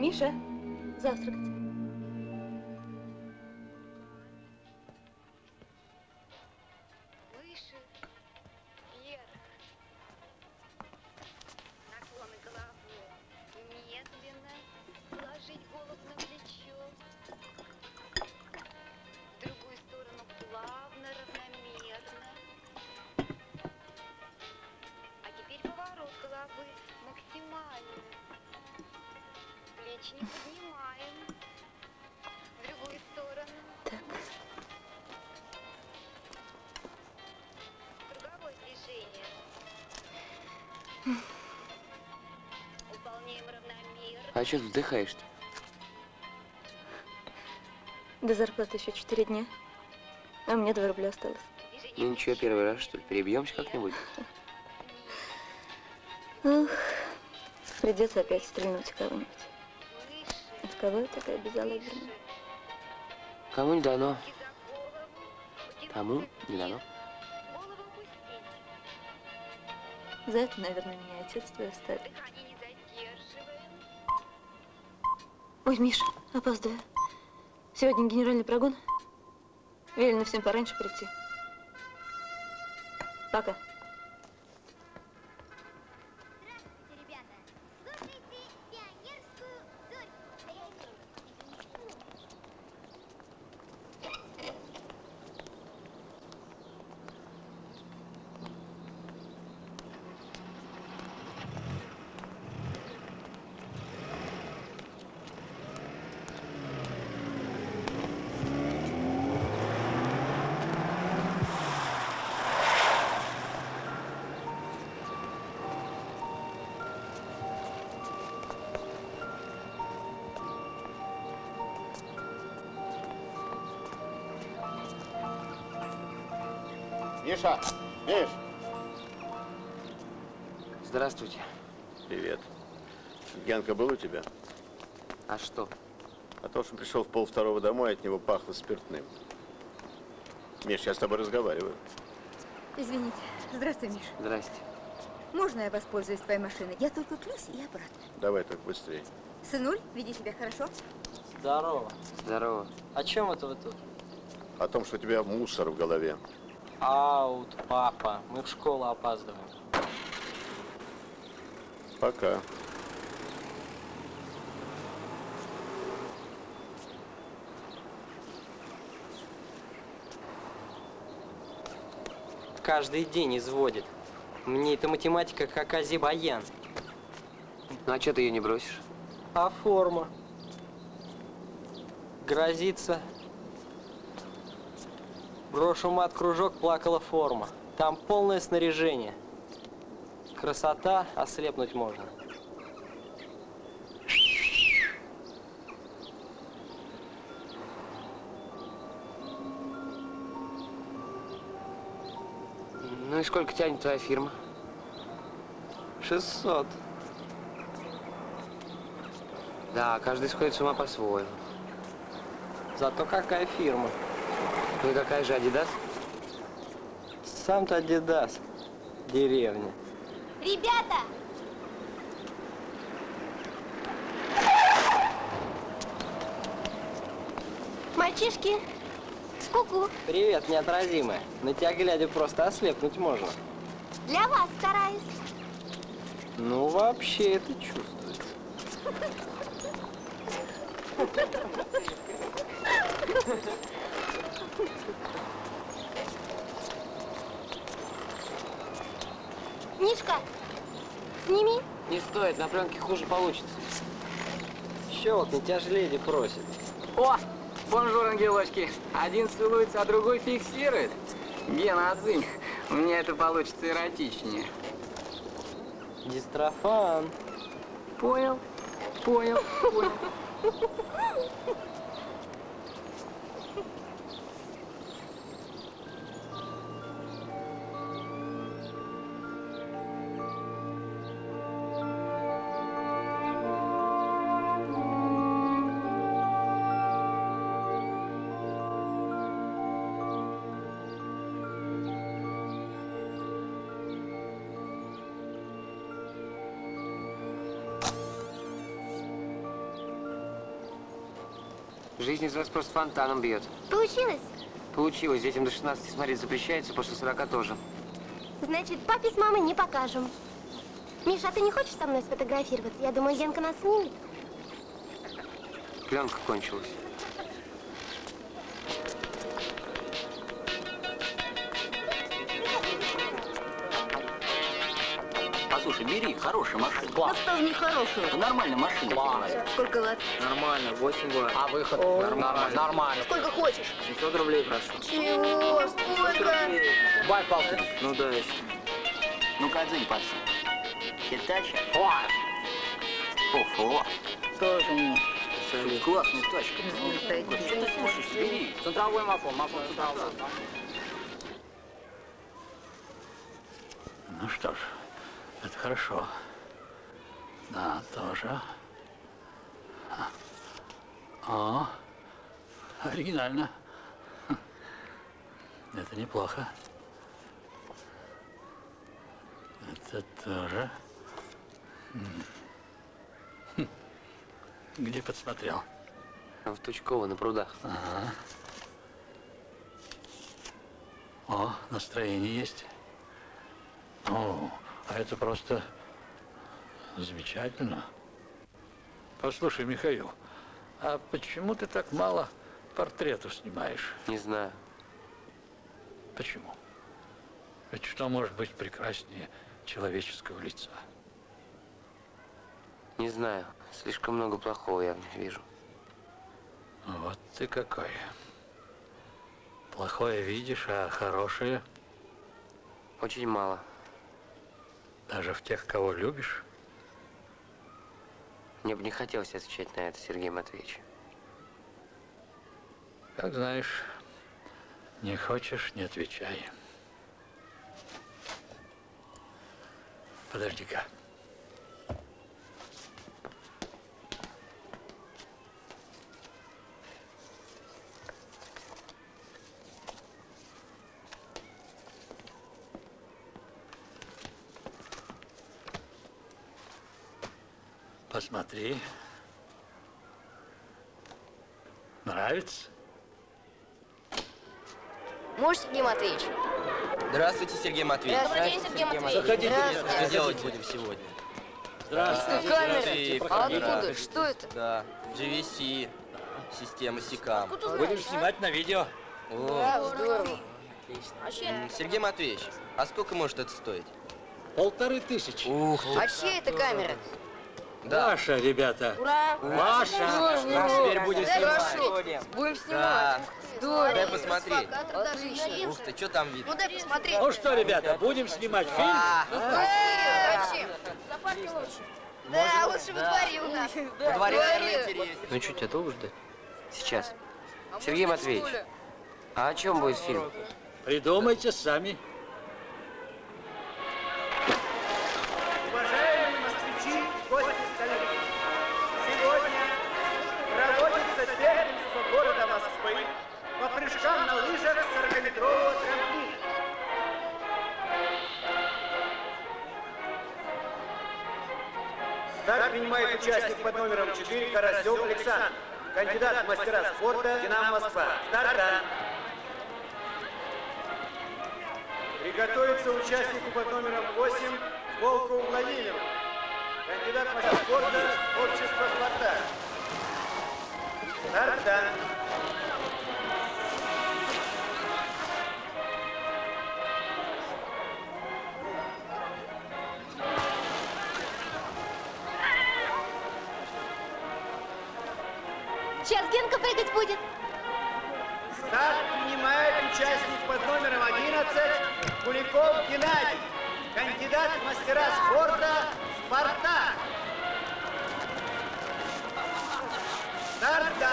Миша, завтракать. А что ты вздыхаешь-то? До зарплаты еще 4 дня, а мне 2 рубля осталось. Ну ничего, первый раз, что ли, перебьемся как-нибудь? Ох, придется опять стрельнуть кого-нибудь. От кого я такая безалаберная? Кому не дано, тому не дано. За это, наверное, меня отец твой оставил. Ой, Миша, опаздываю. Сегодня генеральный прогон. Велено всем пораньше прийти. Пока. Миша! Миш! Здравствуйте. Привет. Генка был у тебя? А что? А то, что он пришел в 1:30 домой, от него пахло спиртным. Миш, я с тобой разговариваю. Извините. Здравствуй, Миш. Здрасте. Можно я воспользуюсь твоей машиной? Я только клюсь и обратно. Давай так быстрее. Сынуль, веди себя хорошо. Здорово. Здорово. О чем это вы тут? О том, что у тебя мусор в голове. Аут, папа. Мы в школу опаздываем. Пока. Каждый день изводит. Мне эта математика как Азербайджан. Ну а что ты ее не бросишь? А форма? Грозится. Брошу мат-кружок, плакала форма. Там полное снаряжение. Красота, ослепнуть можно. Ну и сколько тянет твоя фирма? 600. Да, каждый сходит с ума по-своему. Зато какая фирма. Ну и какая же, Адидас? Сам-то Адидас. Деревня. Ребята! Мальчишки, ку-ку. Привет, неотразимая. На тебя глядя просто ослепнуть можно. Для вас стараюсь. Ну, вообще это чувствуется. Мишка, сними. Не стоит, на пленке хуже получится. Щелкни, тебя же леди просит. О, бонжур, ангелочки. Один целуется, а другой фиксирует. Гена, отзынь. У меня это получится эротичнее. Дистрофан. Понял, понял, понял. Жизнь из вас просто фонтаном бьет. Получилось? Получилось. Детям до 16 смотреть запрещается, после 40 тоже. Значит, папе с мамой не покажем. Миша, а ты не хочешь со мной сфотографироваться? Я думаю, Генка нас снимет. Пленка кончилась. Послушай, бери, хорошая машина. Ну что в них хорошего? Это нормальная машина. Сколько ватт? Нормально, 8 ватт. А выход? Нормально. Нормально. Сколько хочешь? 700 рублей прошу. Чего? Сколько? Бай, палки. Ну да, еще. Ну-ка, отзынь, пацан. Хитача? Фу-фу. Тоже мне. Классная тачка. Что ты слушаешь? Бери. Центровой мафон, центровой. Ну что ж, это хорошо. Да, тоже. О, оригинально. Это неплохо. Это тоже. Где подсмотрел? В Тучково, на прудах. Ага. О, настроение есть. О, а это просто замечательно. Послушай, Михаил, а почему ты так мало портретов снимаешь? Не знаю. Почему? Ведь что может быть прекраснее человеческого лица? Не знаю. Слишком много плохого я в них вижу. Вот ты какой. Плохое видишь, а хорошее Очень мало. даже в тех, кого любишь. Мне бы не хотелось отвечать на это, Сергей Матвеевич. Как знаешь, не хочешь, не отвечай. Подожди-ка. Посмотри. Нравится? Можешь, Сергей Матвеевич? Здравствуйте, Сергей Матвеевич. Здравствуйте, Сергей Матвеевич. Заходите. Здравствуйте. Что делать будем сегодня? Здравствуйте. Камера. А Камера. откуда? Что это? Да, GVC, система SICAM. Будем снимать на видео. Да, здорово. Сергей Матвеевич, а сколько может это стоить? 1500. Ух ты. А чья это камера? Да. Ваша, ребята. Ура! Ваша. Теперь будем Хорошо. снимать. Будем Да. снимать. Здорово. Дай посмотреть. Отлично. Ух ты, что там видно? Ну дай посмотреть. Ну что, ребята, будем снимать фильм? Зачем? Да, лучше во дворе у нас. Во дворе, наверное, интереснее. Ну что, тебя долго ждать? Сейчас. Сергей Матвеевич, а о чем будет фильм? Придумайте сами. Уважаемые москвичи, гости столицы, сегодня проводится первенство города Москвы по прыжкам на лыжах 40-метрового трамплина. Старт принимает участник под номером 4 Карасев Александр, кандидат в мастера спорта «Динамо Москва». Старта! Приготовиться участнику под номером 8 Волкову Владимиру, кандидат в мастера спорта общества «Спартак». Старта! Сейчас Генка прыгать будет. Старт принимает участник под номером 11 Куликов Геннадий, кандидат в мастера спорта «Спартак». Старта!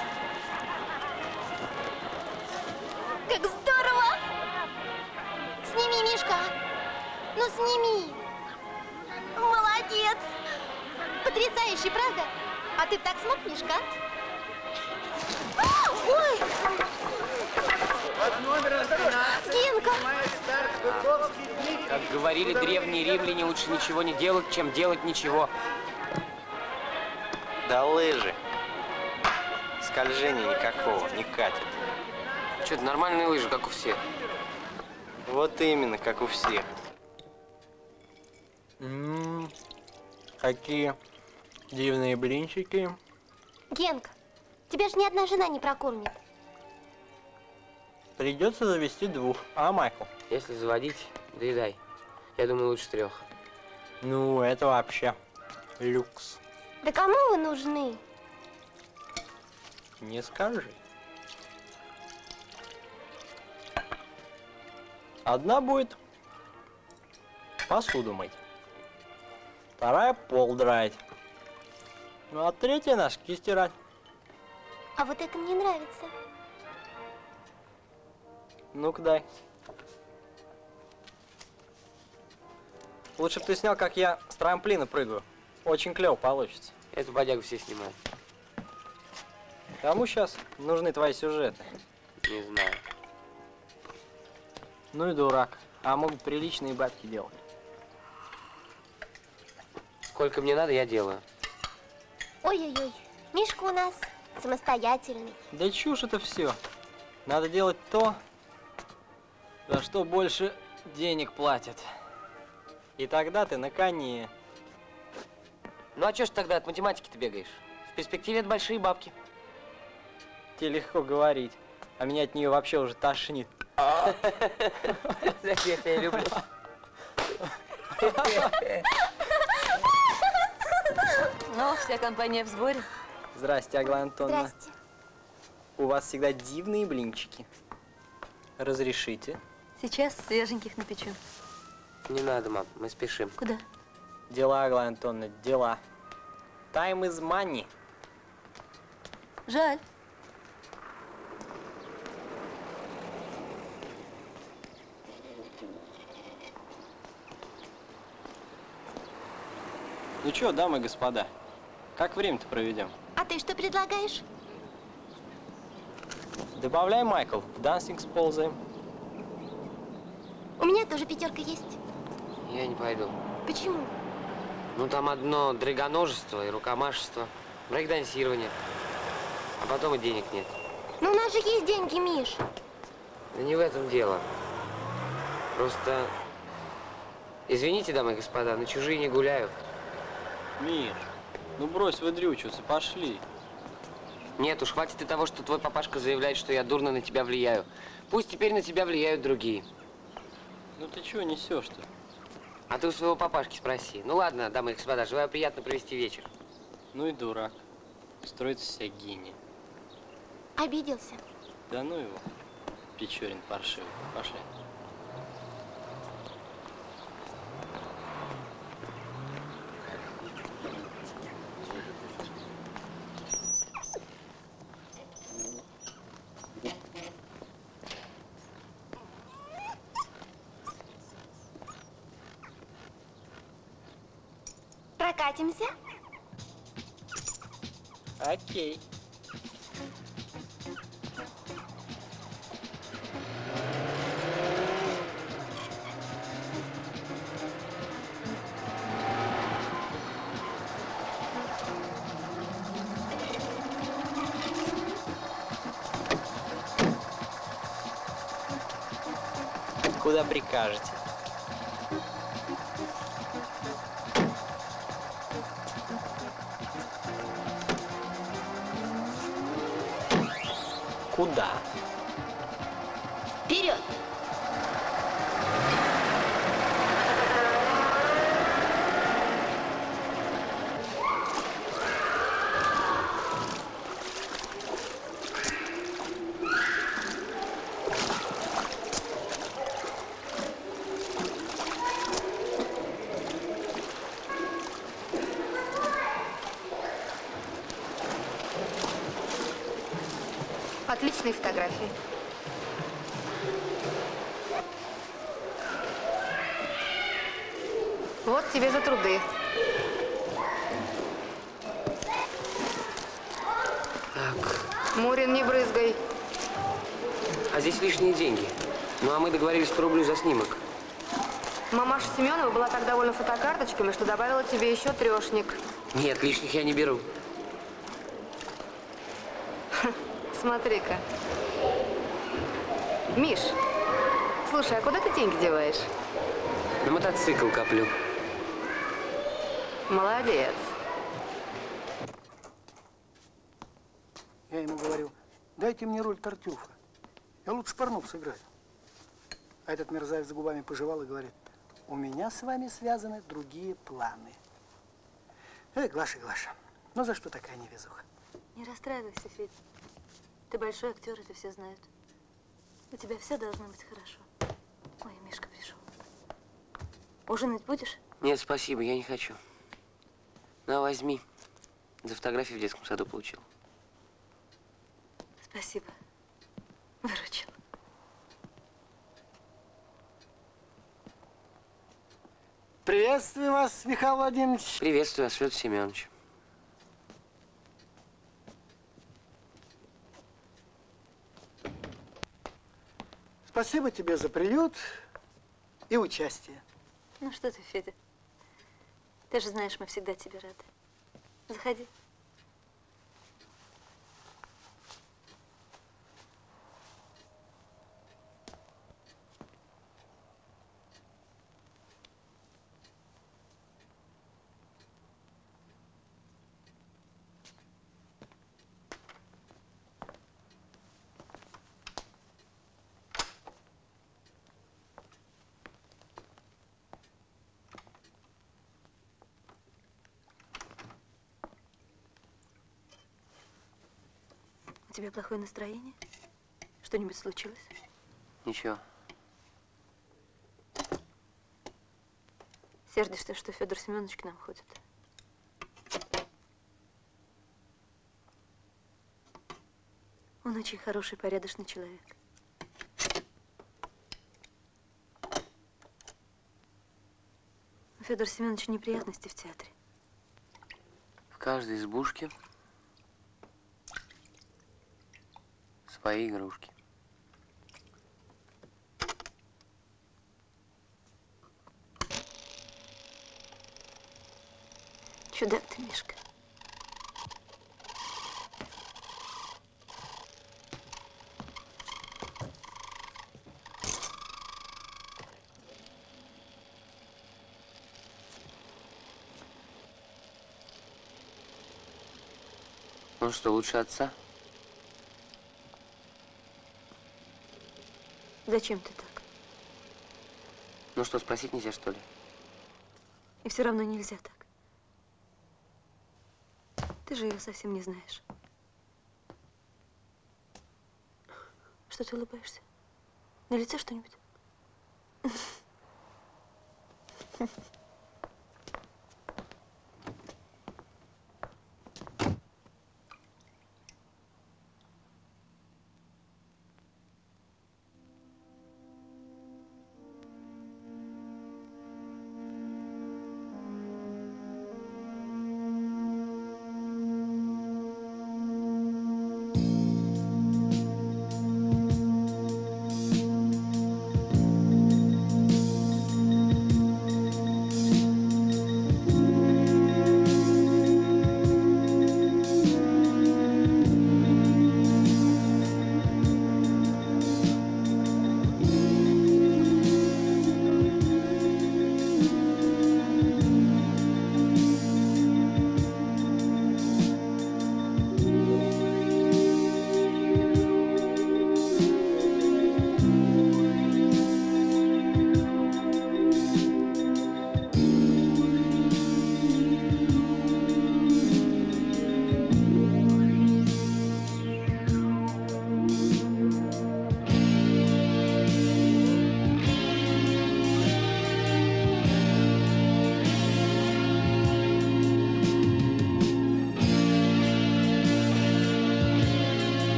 Как здорово! Сними, Мишка. Ну, сними. Молодец. Потрясающе, правда? А ты так смог, Мишка? Ой! Под номером 13 Генка! принимает старт Быковский Дмитрий. Как говорили древние римляне, лучше ничего не делать, чем делать ничего. Да лыжи. скольжения никакого не катит. Что-то нормальные лыжи, как у всех. Вот именно, как у всех. Какие дивные блинчики. Генка, тебя же ни одна жена не прокормит. Придется завести 2. А, Майкл? Если заводить, доедай. Я думаю, лучше 3. Ну, это вообще люкс. Да кому вы нужны? Не скажи. Одна будет посуду мыть. 2 пол драить. Ну, а 3 носки стирать. А вот это мне нравится. Ну-ка дай. Лучше бы ты снял, как я с трамплина прыгаю. Очень клево получится. Эту бодягу все снимают. Кому сейчас нужны твои сюжеты? Не знаю. Ну и дурак. А могут приличные бабки делать. Сколько мне надо, я делаю. Ой-ой-ой, Мишка у нас самостоятельный. Да чушь это все. Надо делать то, за что больше денег платят. И тогда ты на коне. Ну а чё ж тогда от математики ты бегаешь? В перспективе это большие бабки. Тебе легко говорить, а меня от нее вообще уже тошнит. За что я тебя люблю. Ну, вся компания в сборе. Здрасте, Аглая Антоновна. Здрасте. У вас всегда дивные блинчики. Разрешите? Сейчас свеженьких напечу. Не надо, мам, мы спешим. Куда? Дела, Аглая Антоновна, дела. Time is money. Жаль. Ну чё, дамы и господа, как время-то проведем? А ты что предлагаешь? Добавляй, Майкл, в дансинг сползаем. У меня тоже 5 есть. Я не пойду. Почему? Ну там одно драгоножество и рукомашество, брейкдансирование. А потом и денег нет. Ну у нас же есть деньги, Миш. Да не в этом дело. Просто, извините, дамы и господа, на чужие не гуляю. Миш, ну брось выдрючиваться, пошли. Нет уж, хватит и того, что твой папашка заявляет, что я дурно на тебя влияю. Пусть теперь на тебя влияют другие. Ну ты чего несешь-то? А ты у своего папашки спроси. Ну ладно, дамы и господа, желаю приятно провести вечер. Ну и дурак. Строится вся гений. Обиделся. Да ну его, Печорин паршивый. Пошли. Прокатимся? Окей. Куда прикажете? Куда? Вперед! Отличные фотографии. Вот тебе за труды. Так, Мурин, не брызгай. а здесь лишние деньги. Ну а мы договорились по рублю за снимок. Мамаша Семенова была так довольна фотокарточками, что добавила тебе еще 3. Нет, лишних я не беру. Смотри-ка. Миш, слушай, а куда ты деньги деваешь? На мотоцикл коплю. Молодец. Я ему говорю, дайте мне роль Тартюфа. Я лучше Парнов сыграю. А этот мерзавец губами пожевал и говорит, у меня с вами связаны другие планы. Эй, Глаша, Глаша, ну за что такая невезуха? Не расстраивайся, Федя. Ты большой актер, это все знают. У тебя все должно быть хорошо. Ой, Мишка пришел. Ужинать будешь? Нет, спасибо, я не хочу. На, возьми. За фотографии в детском саду получил. Спасибо. Выручил. Приветствую вас, Михаил Владимирович. Приветствую вас, Федор Семенович. Спасибо тебе за приют и участие. Ну что ты, Федя? Ты же знаешь, мы всегда тебе рады. Заходи. У тебя плохое настроение? Что-нибудь случилось? Ничего. Сердишься, что Федор Семенович к нам ходит? Он очень хороший, порядочный человек. У Федора Семеновича неприятности в театре. В каждой избушке свои игрушки. Чудак ты, Мишка. Ну что, лучше отца? Зачем ты так? Ну что, спросить нельзя, что ли? И все равно нельзя так. Ты же его совсем не знаешь. Что ты улыбаешься? На лице что-нибудь?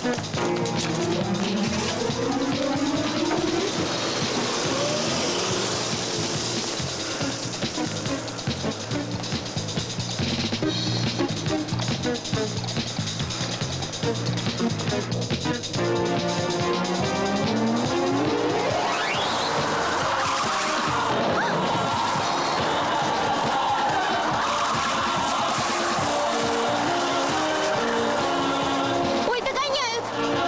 Ой, догоняют!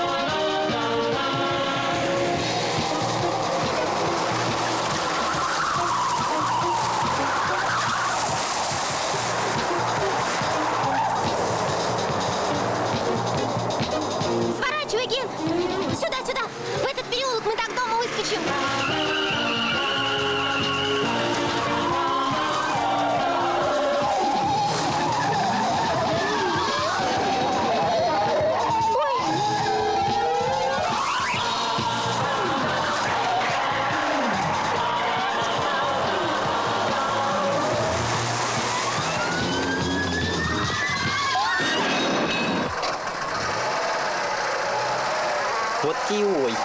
Сворачивай, Ген! Сюда, сюда! В этот переулок мы так дома выскочим! Вот и ой.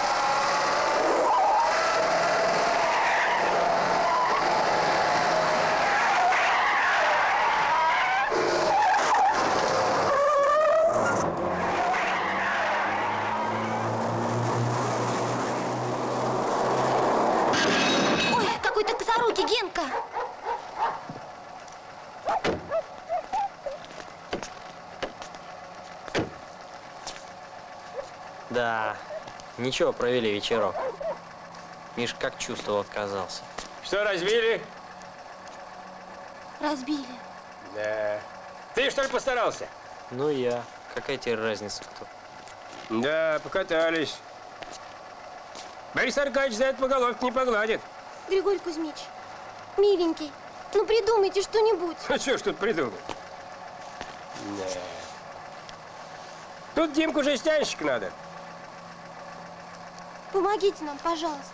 Ой, какой ты косорукий, Генка! Да, ничего, провели вечерок. Миш как чувствовал, отказался. Что, разбили? Разбили. Да. Ты, что ли, постарался? Ну я. Какая теперь разница, кто? Да, покатались. Борис Аркадьевич за это по головке не погладит. Григорий Кузьмич, миленький, ну придумайте что-нибудь. А что ж тут придумать? Да. Тут Димку жестянщик надо. Помогите нам, пожалуйста.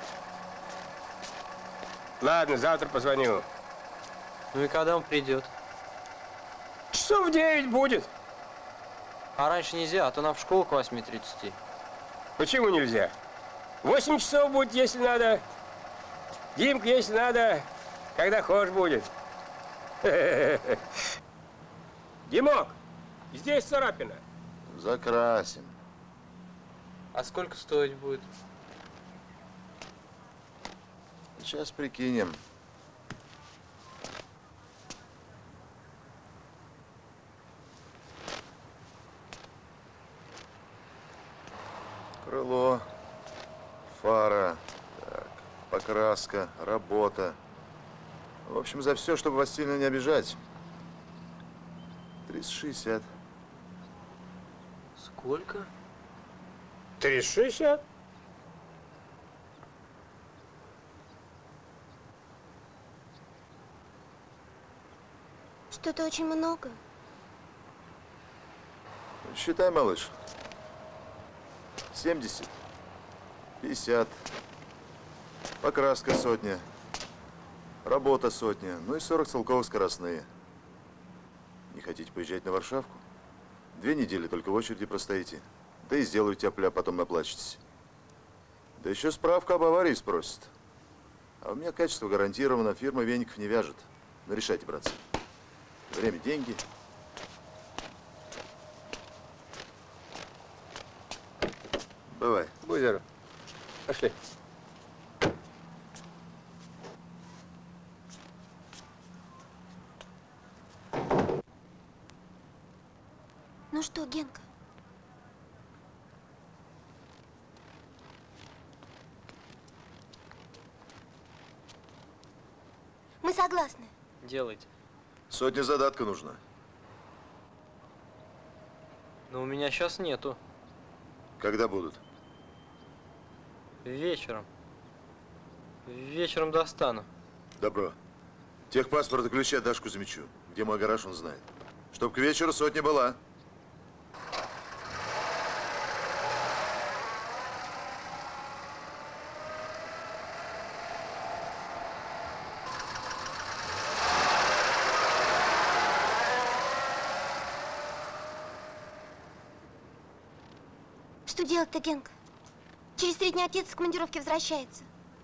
Ладно, завтра позвоню. Ну и когда он придет? Часов в 9 будет. А раньше нельзя, а то нам в школу к 8:30. Почему нельзя? 8 часов будет, если надо. Димка, если надо, когда хошь будет. Димок, здесь царапина. Закрасим. А сколько стоить будет? Сейчас прикинем. Крыло, фара, так, покраска, работа. В общем, за все, чтобы вас сильно не обижать. 360. Сколько? 360? Что-то очень много. Считай, малыш. 70, 50, покраска сотня, работа сотня, ну и 40 целковых скоростные. Не хотите поезжать на Варшавку? 2 недели только в очереди простоите. Да и сделаю тяпля, потом наплачетесь. Да еще справку об аварии спросят. А у меня качество гарантировано, фирма веников не вяжет. Ну, решайте, братцы. Время, деньги. Бывай. Будь здоров. Пошли. Ну что, Генка? Мы согласны. Делайте. Сотня задатка нужна. Но у меня сейчас нету. Когда будут? Вечером. Вечером достану. Добро. Техпаспорт и ключи отдашь Кузьмичу. Где мой гараж, он знает. Чтоб к вечеру сотня была. Что делать-то, Генка? Через 3 дня отец с командировки возвращается.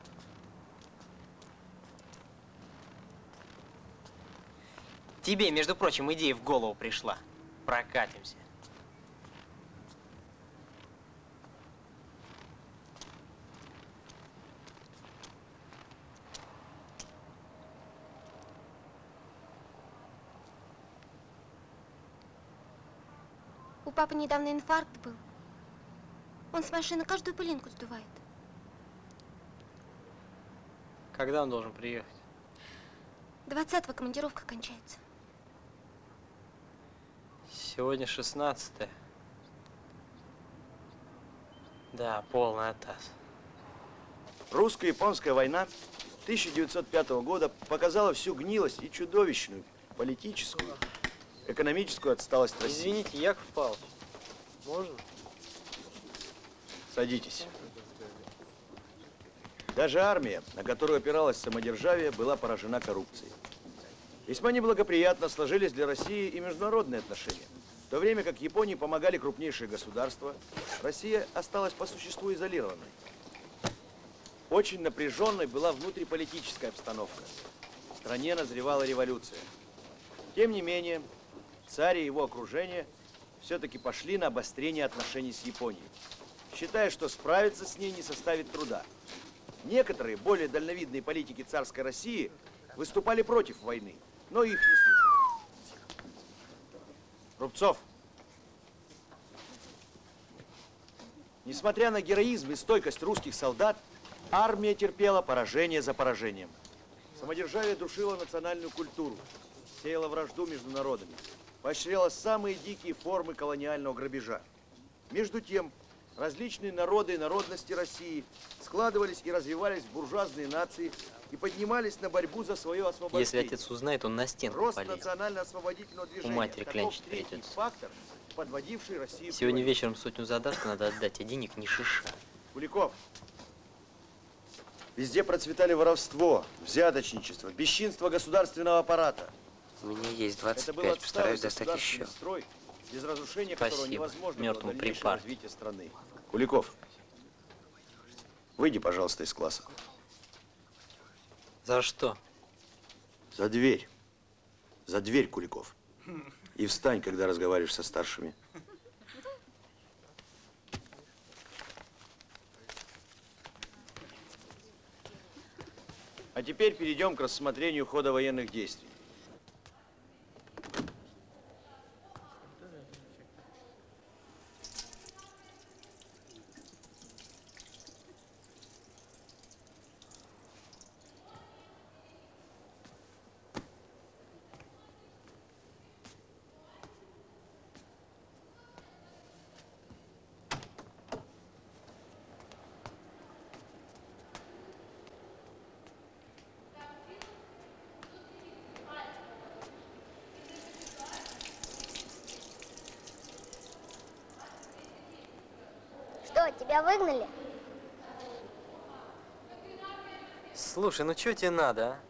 Тебе, между прочим, идея в голову пришла. Прокатимся. У папы недавно инфаркт был. Он с машины каждую пылинку сдувает. Когда он должен приехать? 20-го командировка кончается. Сегодня 16-е. Да, полный атас. Русско-японская война 1905 года показала всю гнилость и чудовищную политическую, экономическую отсталость России. Извините, Яков Павлович, можно? Садитесь. Даже армия, на которую опиралось самодержавие, была поражена коррупцией. Весьма неблагоприятно сложились для России и международные отношения. В то время как Японии помогали крупнейшие государства, Россия осталась по существу изолированной. Очень напряженной была внутриполитическая обстановка. В стране назревала революция. Тем не менее, царь и его окружение все-таки пошли на обострение отношений с Японией, считая, что справиться с ней не составит труда. Некоторые более дальновидные политики царской России выступали против войны, но их не слушали. Рубцов, несмотря на героизм и стойкость русских солдат, армия терпела поражение за поражением. Самодержавие душило национальную культуру, сеяло вражду между народами, поощряло самые дикие формы колониального грабежа. Между тем, различные народы и народности России складывались и развивались в буржуазные нации и поднимались на борьбу за свое освобождение. Если отец узнает, он на стенку Рост полезет. национально-освободительного движения. У матери Таков клянчить третий придется. фактор, подводивший Россию. Сегодня вечером сотню задатка надо отдать, а денег ни шиша. Куликов, везде процветали воровство, взяточничество, бесчинство государственного аппарата. У меня есть Это был 25, постараюсь отсталый достать еще. государственный строй, без разрушения которого Спасибо. невозможно было Мертвому дальнейшее припарке. развитие страны. Куликов, выйди, пожалуйста, из класса. За что? За дверь. За дверь, Куликов. И встань, когда разговариваешь со старшими. А теперь перейдем к рассмотрению хода военных действий. Что, тебя выгнали? Слушай, ну что тебе надо, а?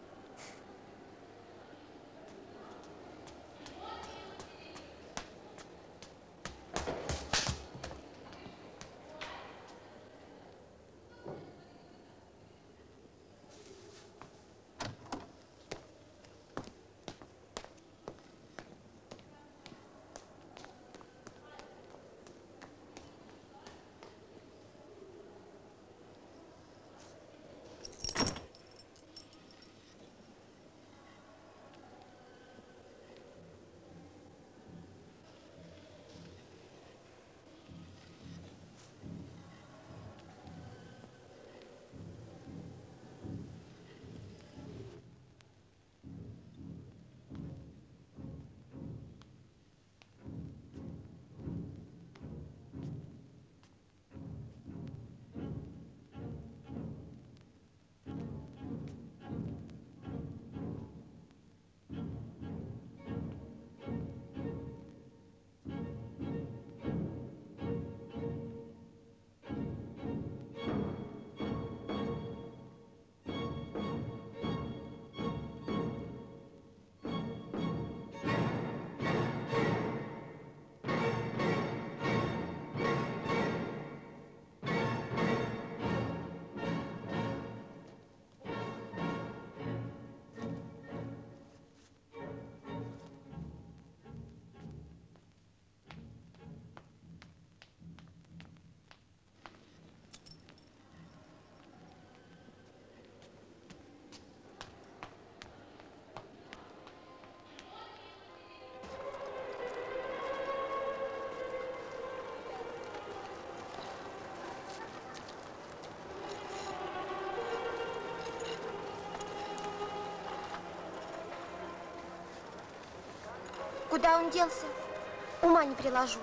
Куда он делся? Ума не приложу.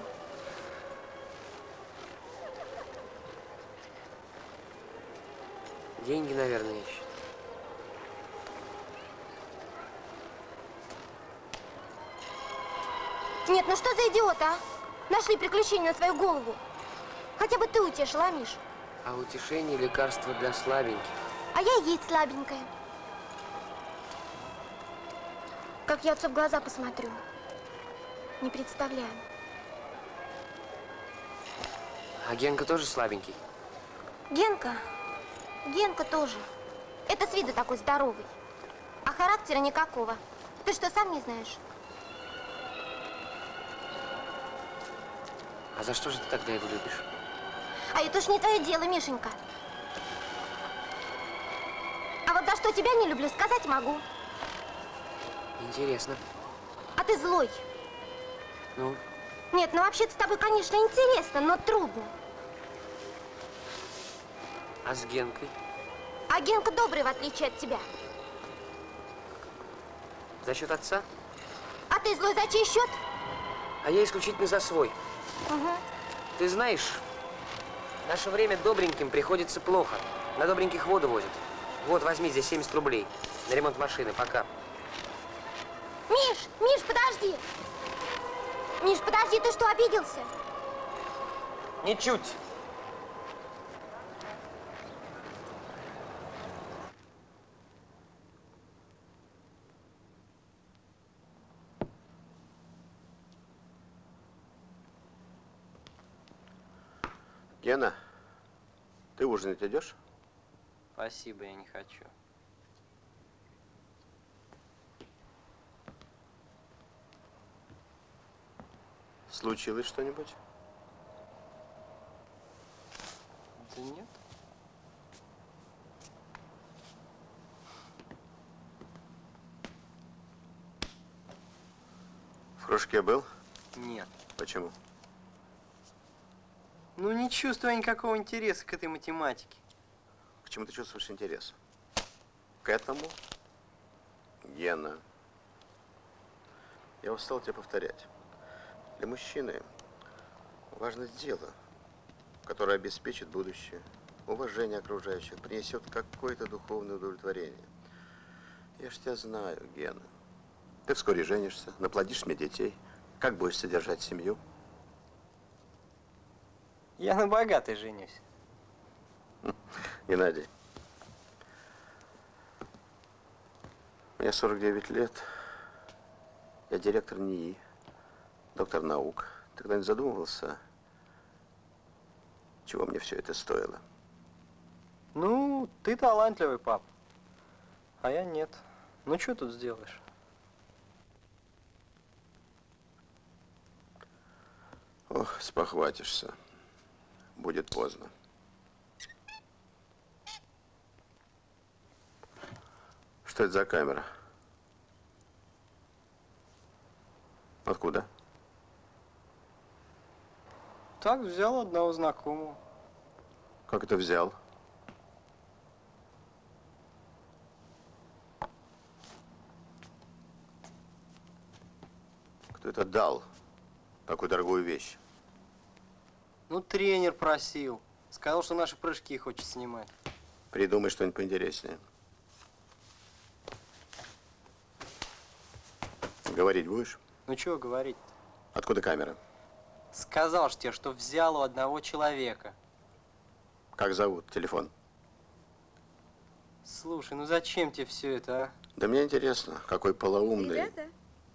Деньги, наверное, ищет. Нет, ну что за идиот, а? Нашли приключения на свою голову. Хотя бы ты утешила, Миш. А утешение – лекарство для слабеньких. А я и есть слабенькая. Как я отцу в глаза посмотрю. Не представляю. А Генка тоже слабенький? Генка? Генка тоже. Это с виду такой здоровый. А характера никакого. Ты что, сам не знаешь? А за что же ты тогда его любишь? А это уж не твое дело, Мишенька. А вот за что тебя не люблю, сказать могу. Интересно. А ты злой. Ну? Нет, ну вообще-то с тобой, конечно, интересно, но трудно. А с Генкой? А Генка добрый, в отличие от тебя. За счет отца? А ты злой за чей счет? А я исключительно за свой. Угу. Ты знаешь, в наше время добреньким приходится плохо. На добреньких воду возят. Вот, возьми здесь 70 рублей на ремонт машины. Пока. Миш, Миш, подожди. Миш, подожди, ты что, обиделся? Ничуть. Гена, ты ужинать идешь? Спасибо, я не хочу. Случилось что-нибудь? Да нет. В кружке был? Нет. Почему? Ну, не чувствую никакого интереса к этой математике. К чему ты чувствуешь интерес? К этому? Гена. Я устал тебе повторять. Для мужчины важно дело, которое обеспечит будущее, уважение окружающих, принесет какое-то духовное удовлетворение. Я ж тебя знаю, Гена. Ты вскоре женишься, наплодишь мне детей. Как будешь содержать семью? Я на богатой женюсь. Геннадий, мне 49 лет. Я директор НИИ, доктор наук. Ты когда-нибудь задумывался, чего мне все это стоило? Ну, ты талантливый, пап. А я нет. Ну, что тут сделаешь? Ох, спохватишься. Будет поздно. Что это за камера? Откуда? Так, взял одного знакомого. Как это взял? Кто это дал такую дорогую вещь? Ну, тренер просил. Сказал, что наши прыжки хочет снимать. Придумай что-нибудь поинтереснее. Говорить будешь? Ну, чего говорить? Откуда камера? Сказал же тебе, что взял у одного человека. Как зовут? Телефон? Слушай, ну зачем тебе все это, а? Да мне интересно, какой полоумный. Ребята,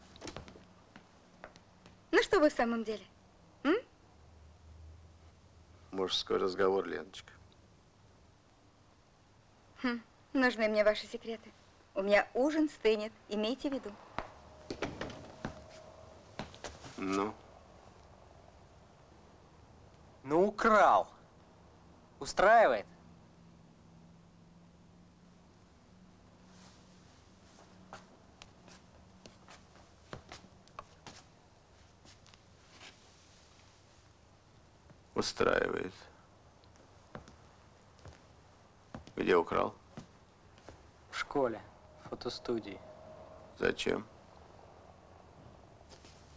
ну что вы в самом деле? Мужской разговор, Леночка. Нужны мне ваши секреты. У меня ужин стынет, имейте в виду. Ну? Ну, украл. Устраивает? Устраивает. Где украл? В школе, в фотостудии. Зачем?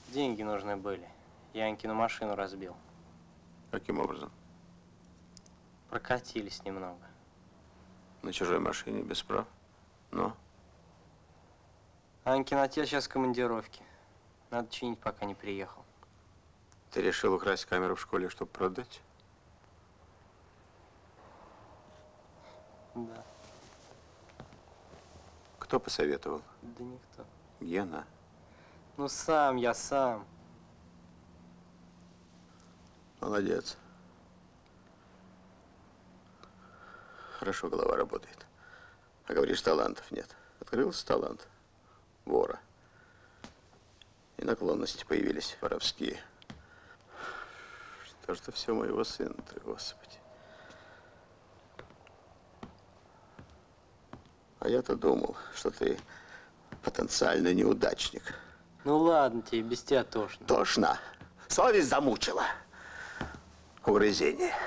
Деньги нужны были. Я Анькину машину разбил. Каким образом? Прокатились немного. На чужой машине, без прав? Но? Анькин отец сейчас в командировке. Надо чинить, пока не приехал. Ты решил украсть камеру в школе, чтобы продать? Да. Кто посоветовал? Да никто. Гена. Ну сам, я сам. Молодец. Хорошо голова работает. А говоришь, талантов нет. Открылся талант вора. И наклонности появились воровские. Что ж ты все моего сына-то, Господи. А я-то думал, что ты потенциальный неудачник. Ну ладно тебе, без тебя тошно. Тошно. Совесть замучила. Угрызение.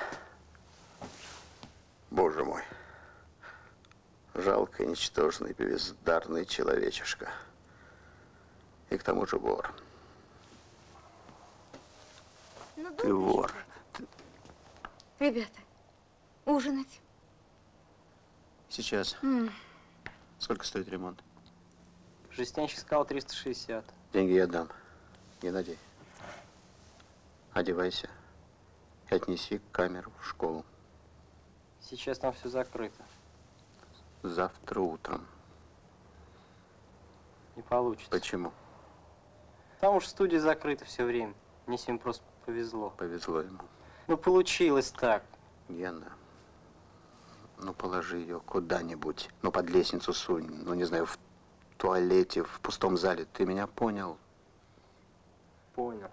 Боже мой. Жалкий, ничтожный, бездарный человечишка. И к тому же вор. Ну, Ты вор. Ребята, ужинать. Сейчас. Сколько стоит ремонт? Жестянщик сказал 360. Деньги я дам. Геннадий, одевайся и отнеси камеру в школу. Сейчас там все закрыто. Завтра утром. Не получится. Почему? Там уж студия закрыта все время. Мне сегодня просто повезло. Повезло ему. Ну, получилось так. Гена, ну положи ее куда-нибудь. Ну, под лестницу сунь. Ну, не знаю, в туалете, в пустом зале. Ты меня понял? Понял.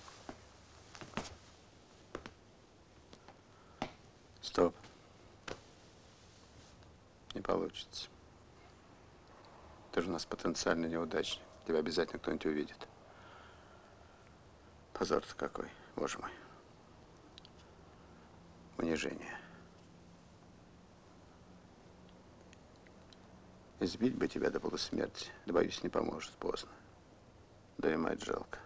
Стоп. Не получится. Ты же у нас потенциальный неудачник. Тебя обязательно кто-нибудь увидит. Позор-то какой, боже мой. Унижение. Избить бы тебя до полусмерти. Да, боюсь, не поможет, поздно. Да и мать жалко.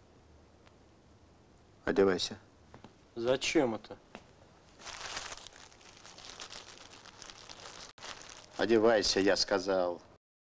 Одевайся. Зачем это? Одевайся, я сказал.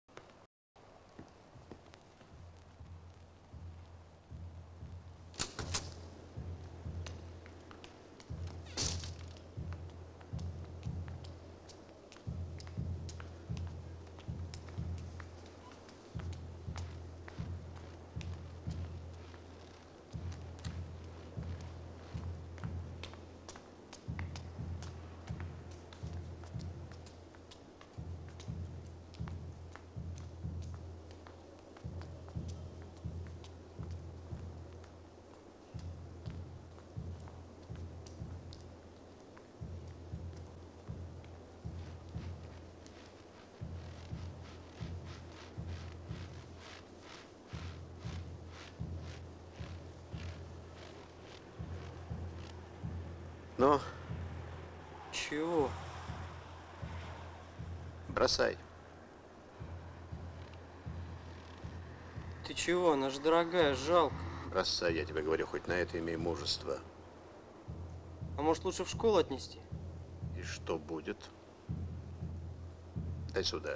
Ну? Чего? Бросай. Ты чего? Она же дорогая, жалко. Бросай, я тебе говорю, хоть на это имей мужество. А может, лучше в школу отнести? И что будет? Дай сюда.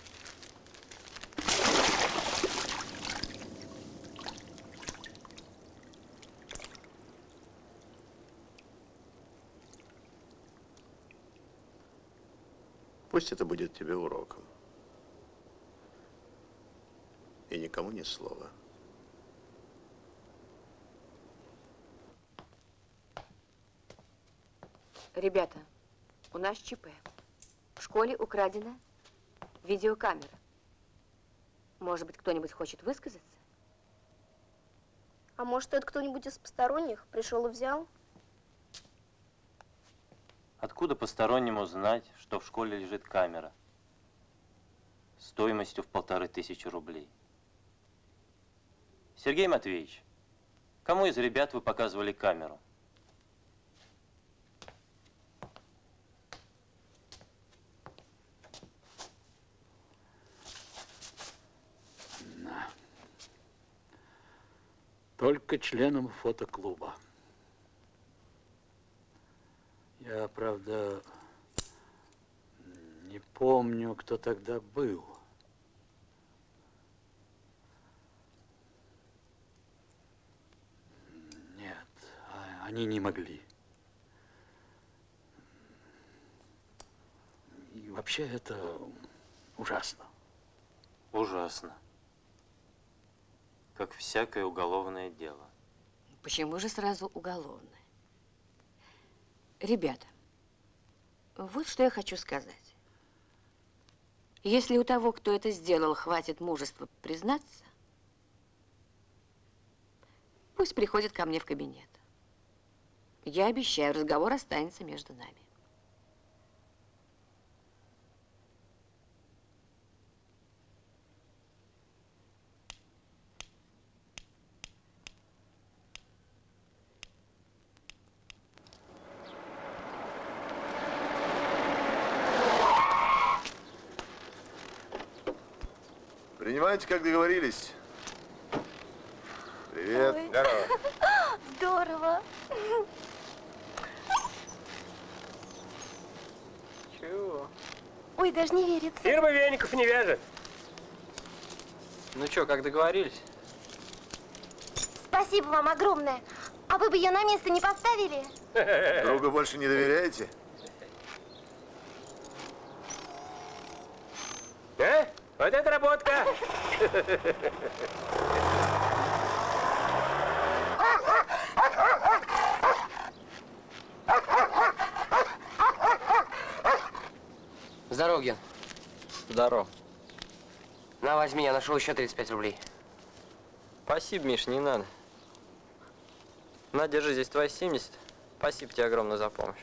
Пусть это будет тебе уроком. И никому ни слова. Ребята, у нас ЧП. В школе украдена видеокамера. Может быть, кто-нибудь хочет высказаться? А может, это кто-нибудь из посторонних пришел и взял? Откуда постороннему знать, что в школе лежит камера стоимостью в 1500 рублей? Сергей Матвеевич, кому из ребят вы показывали камеру? Только членам фотоклуба. Я, правда, не помню, кто тогда был. Нет, они не могли. И вообще это ужасно. Ужасно. Как всякое уголовное дело. Почему же сразу уголовное? Ребята, вот что я хочу сказать. Если у того, кто это сделал, хватит мужества признаться, пусть приходит ко мне в кабинет. Я обещаю, разговор останется между нами. Принимайте, как договорились. Привет. Ой. Здорово. Здорово. Чего? Ой, даже не верится. Фирма веников не вяжет. Ну что, как договорились? Спасибо вам огромное. А вы бы ее на место не поставили? Другу больше не доверяете? А? Вот это работка! Здорово, Ген. Здорово. На, возьми, я нашел еще 35 рублей. Спасибо, Миш, не надо. На, держи, здесь твои 70. Спасибо тебе огромное за помощь.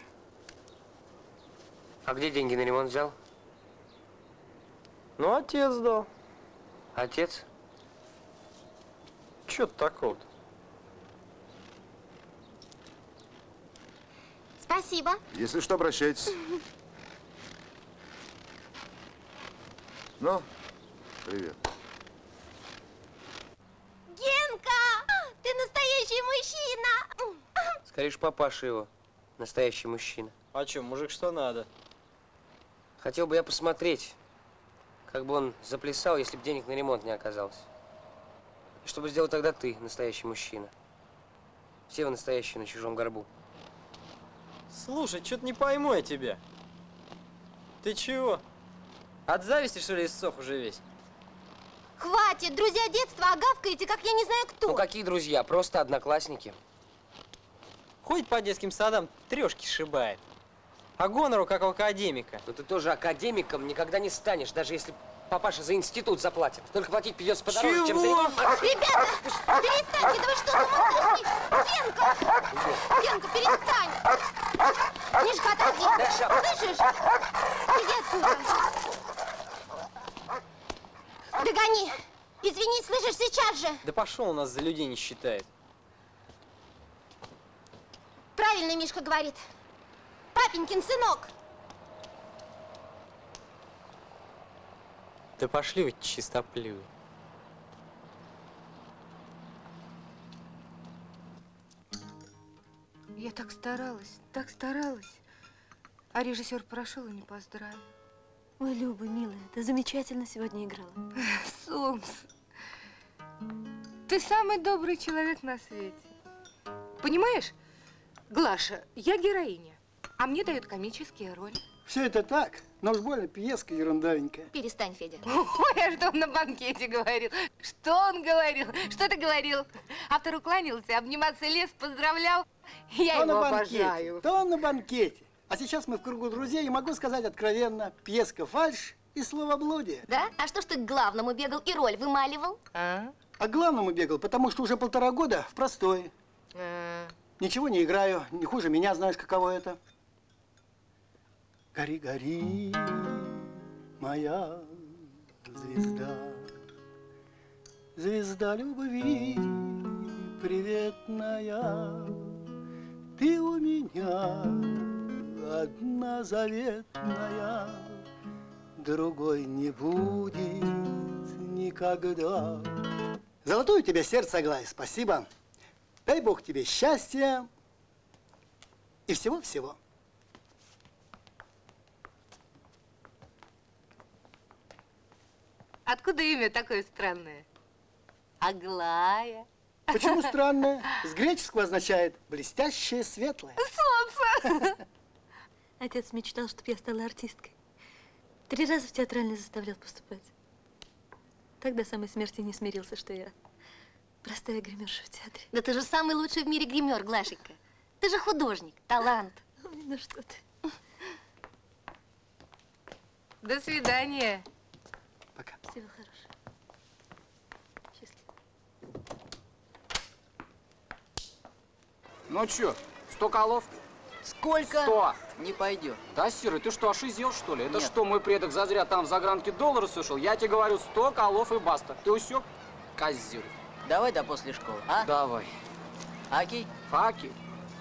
А где деньги на ремонт взял? Ну, отец дал. Отец? Чё-то такого-то. Спасибо. Если что, обращайтесь. Ну, привет. Генка, ты настоящий мужчина. Скорее уж папаша его. Настоящий мужчина. А чё, мужик, что надо? Хотел бы я посмотреть, как бы он заплясал, если бы денег на ремонт не оказалось. И что бы сделал тогда ты, настоящий мужчина. Все вы настоящие на чужом горбу. Слушай, что-то не пойму я тебя. Ты чего? От зависти, что ли, иссох уже весь? Хватит, друзья детства, а гавкаете, как я не знаю кто. Ну какие друзья? Просто одноклассники. Ходит по детским садам, трешки сшибает. А гонору, как у академика. Но ты тоже академиком никогда не станешь, даже если папаша за институт заплатит. Только платить придется подороже, чем за ремонт. Ребята, перестаньте, да вы что, сумасшедший? Генка, Генка, перестань. Мишка, отойди. Слышишь? Иди отсюда. Догони. Извини, слышишь, сейчас же. Да пошел, он нас за людей не считает. Правильно Мишка говорит. Папенькин сынок. Да пошли вы, чистопливы. Я так старалась, так старалась. А режиссер прошел и не поздравил. Ой, Люба, милая, ты замечательно сегодня играла. Сомс, ты самый добрый человек на свете. Понимаешь, Глаша, я героиня, а мне дают комические роли. Все это так, но уж больно пьеска ерундовенькая. Перестань, Федя. Ой, а что он на банкете говорил? Что он говорил? Что ты говорил? Автор уклонился, обниматься лез, поздравлял. Я его обожаю. То он на банкете. А сейчас мы в кругу друзей, и могу сказать откровенно, пьеска фальшь и словоблудие. Да? А что ж ты к главному бегал и роль вымаливал? А к главному бегал, потому что уже 1,5 года в простой. Ничего не играю, не хуже меня, знаешь, каково это. Гори, гори, моя звезда, звезда любви приветная, ты у меня одна заветная, другой не будет никогда. Золотое у тебя сердце, Аглая, спасибо. Дай Бог тебе счастья и всего-всего. Откуда имя такое странное? Аглая. Почему странное? С греческого означает блестящее, светлое. Солнце! Отец мечтал, чтобы я стала артисткой. 3 раза в театральный заставлял поступать. Так до самой смерти не смирился, что я простая гримерша в театре. Да ты же самый лучший в мире гример, Глашенька. Ты же художник, талант. Ой, ну что ты. До свидания. Пока. Всего хорошего. Счастливо. Ну чё, 100 колов? Сколько? 100. Не пойдет. Да, Сира, ты что, ошизел, что ли? Это Нет. что, мой предок зазря там в загранке доллары сушил? Я тебе говорю, 100 колов и баста. Ты усек? Козёр. Давай до после школы, а? Давай. Окей? Факи.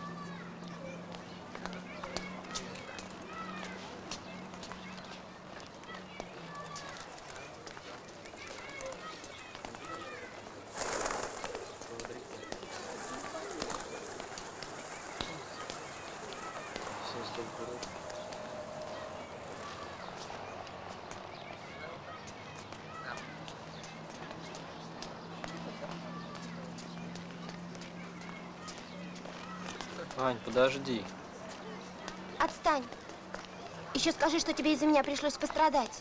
Ань, подожди. Отстань. Еще скажи, что тебе из-за меня пришлось пострадать.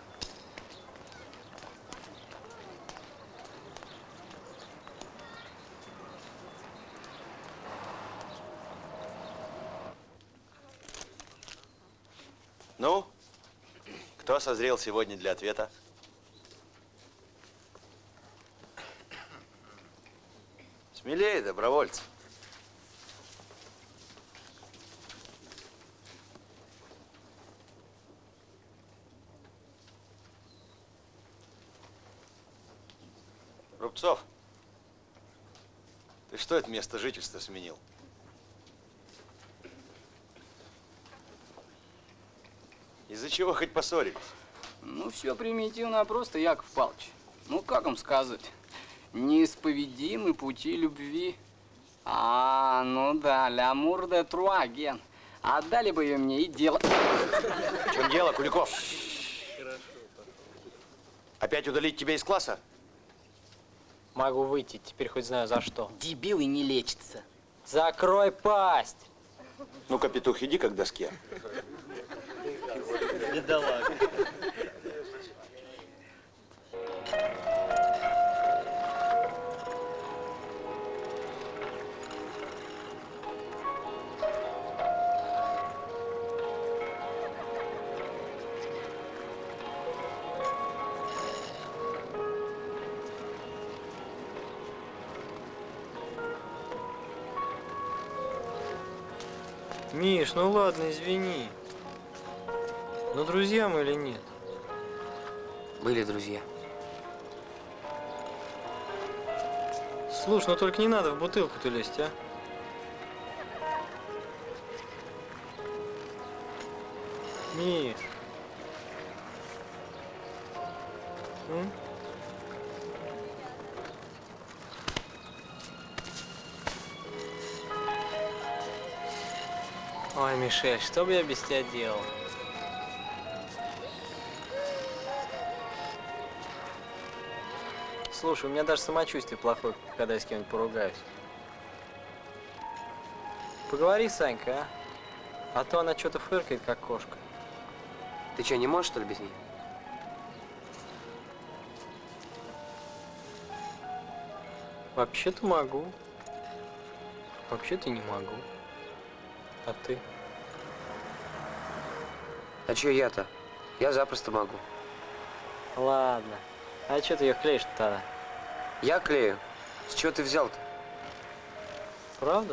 Ну, кто созрел сегодня для ответа? Смелее, добровольцы. Рубцов, ты что это место жительства сменил? Из-за чего хоть поссорились? Ну, все примитивно просто, Яков Павлович. Ну, как вам сказать? Неисповедимы пути любви. А, ну да, лямур де труа, Ген. Отдали бы ее мне и дело. В чем дело, Куликов? Опять удалить тебя из класса? Могу выйти, теперь хоть знаю за что. Дебил и не лечится. Закрой пасть! Ну-ка, петух, иди как к доске. Бедолага. Миш, ну ладно, извини. Но друзья мы или нет? Были друзья. Слушай, ну только не надо в бутылку-то лезть, а? Миш. М? Ой, Мишель, что бы я без тебя делал? Слушай, у меня даже самочувствие плохое, когда я с кем-нибудь поругаюсь. Поговори с Санькой, а? А то она что-то фыркает, как кошка. Ты что, не можешь, что ли, без нее? Вообще-то могу. Вообще-то не могу. А ты? А что я-то? Я запросто могу. Ладно. А что ты ее клеишь-то тогда? Я клею? С чего ты взял-то? Правда?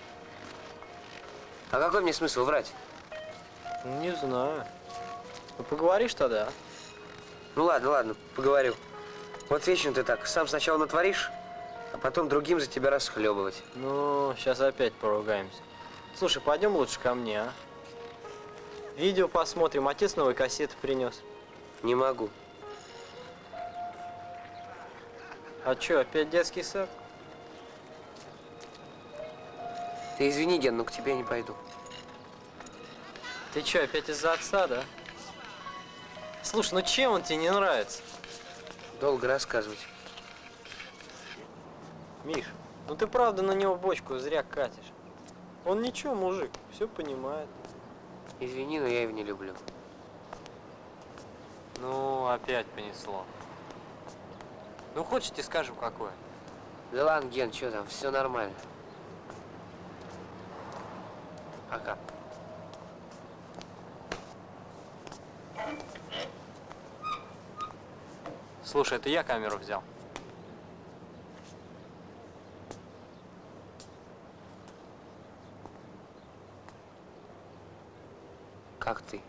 А какой мне смысл врать? Не знаю. Ну поговоришь тогда. Ну ладно, ладно, поговорю. Вот вечно ты так, сам сначала натворишь, а потом другим за тебя расхлебывать. Ну, сейчас опять поругаемся. Слушай, пойдем лучше ко мне, а? Видео посмотрим. Отец новые кассеты принес. Не могу. А что, опять детский сад? Ты извини, Ген, но к тебе я не пойду. Ты что, опять из-за отца, да? Слушай, ну чем он тебе не нравится? Долго рассказывать. Миш, ну ты правда на него бочку зря катишь. Он ничего, мужик, все понимает. Извини, но я его не люблю. Ну, опять понесло. Ну, хочешь, тебе скажем, какое? Да ладно, Ген, что там, все нормально. Пока. Слушай, это я камеру взял. Как ты?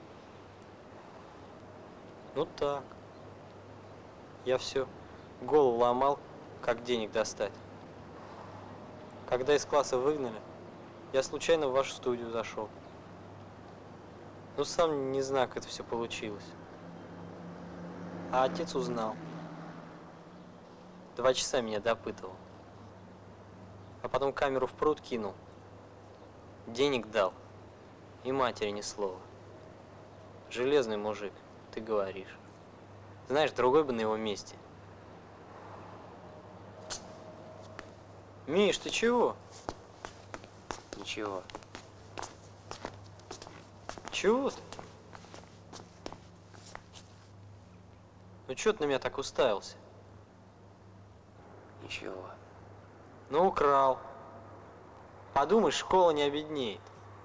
Ну так. Я все голову ломал, как денег достать. Когда из класса выгнали, я случайно в вашу студию зашел. Ну, сам не знаю, как это все получилось. А отец узнал. 2 часа меня допытывал. А потом камеру в пруд кинул. Денег дал. И матери ни слова. Железный мужик, ты говоришь. Знаешь, другой бы на его месте. Миш, ты чего? Ничего. Чего ты? Ну чё ты на меня так уставился? Ничего. Ну, украл. Подумай, школа не обеднеет.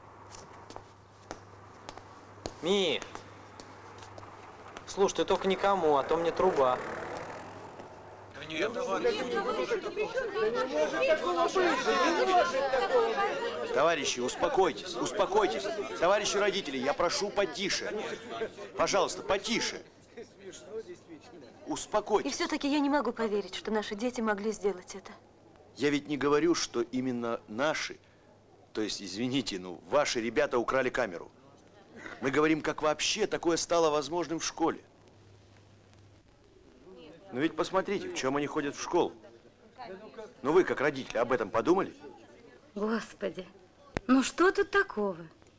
Миш! Слушай, ты только никому, а то мне труба. Да нет, товарищи, успокойтесь, успокойтесь. Товарищи родители, я прошу потише. Пожалуйста, потише. Успокойтесь. И все-таки я не могу поверить, что наши дети могли сделать это. Я ведь не говорю, что именно наши, то есть, извините, ну, ваши ребята украли камеру. Мы говорим, как вообще такое стало возможным в школе. Но ведь посмотрите, в чем они ходят в школу. Ну вы, как родители, об этом подумали? Господи, ну что тут такого?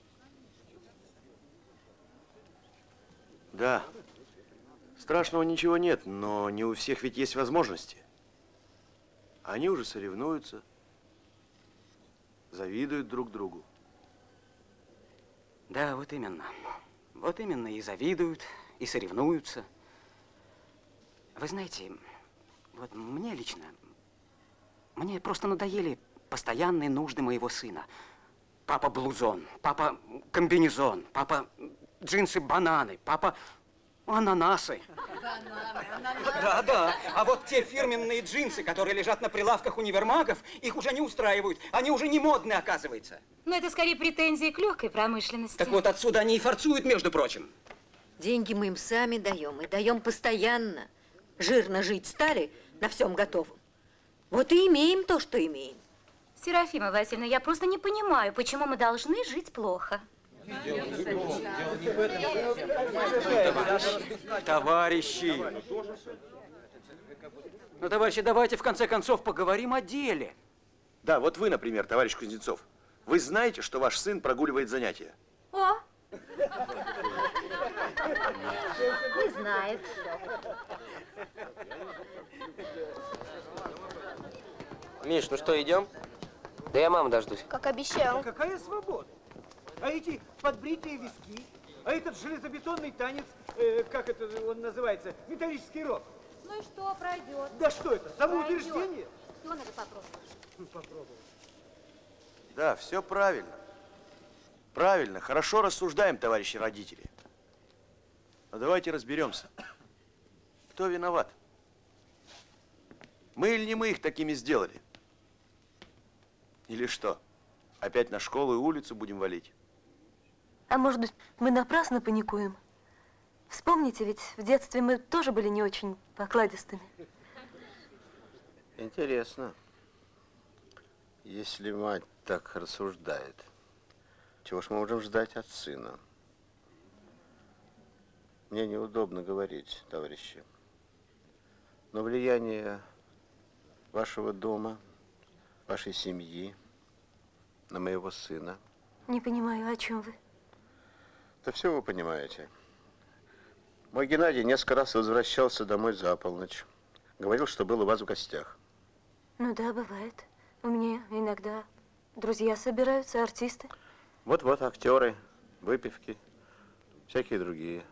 Да, страшного ничего нет, но не у всех ведь есть возможности. Они уже соревнуются, завидуют друг другу. Да, вот именно. Вот именно и завидуют, и соревнуются. Вы знаете, вот мне лично, мне просто надоели постоянные нужды моего сына. Папа блузон, папа комбинезон, папа джинсы-бананы, папа ананасы. Да, да. А вот те фирменные джинсы, которые лежат на прилавках универмагов, их уже не устраивают. Они уже не модные, оказывается. Но это скорее претензии к легкой промышленности. Так вот отсюда они и форцуют, между прочим. Деньги мы им сами даем, и даем постоянно. Жирно жить стали на всем готовом. Вот и имеем то, что имеем. Серафима Васильевна, я просто не понимаю, почему мы должны жить плохо. Товарищи, ну, товарищи, давайте в конце концов поговорим о деле. Да, вот вы, например, товарищ Кузнецов, вы знаете, что ваш сын прогуливает занятия? О! Не знает. Миш, ну что, идем? Да я маму дождусь. Как обещал. Какая свобода? А эти подбритые виски, а этот железобетонный танец, как это он называется, металлический рок. Ну и что, пройдет? Да что это, самоутверждение? Все надо попробовать. Попробовал. Да, все правильно. Правильно, хорошо рассуждаем, товарищи родители. Но давайте разберемся. Кто виноват? Мы или не мы их такими сделали? Или что? Опять на школу и улицу будем валить? А может быть, мы напрасно паникуем? Вспомните, ведь в детстве мы тоже были не очень покладистыми. Интересно. Если мать так рассуждает, чего ж мы можем ждать от сына? Мне неудобно говорить, товарищи, но влияние вашего дома, вашей семьи на моего сына. Не понимаю, о чем вы? Да все вы понимаете. Мой Геннадий несколько раз возвращался домой за полночь. Говорил, что был у вас в гостях. Ну да, бывает. У меня иногда друзья собираются, артисты. Вот-вот, актеры, выпивки, всякие другие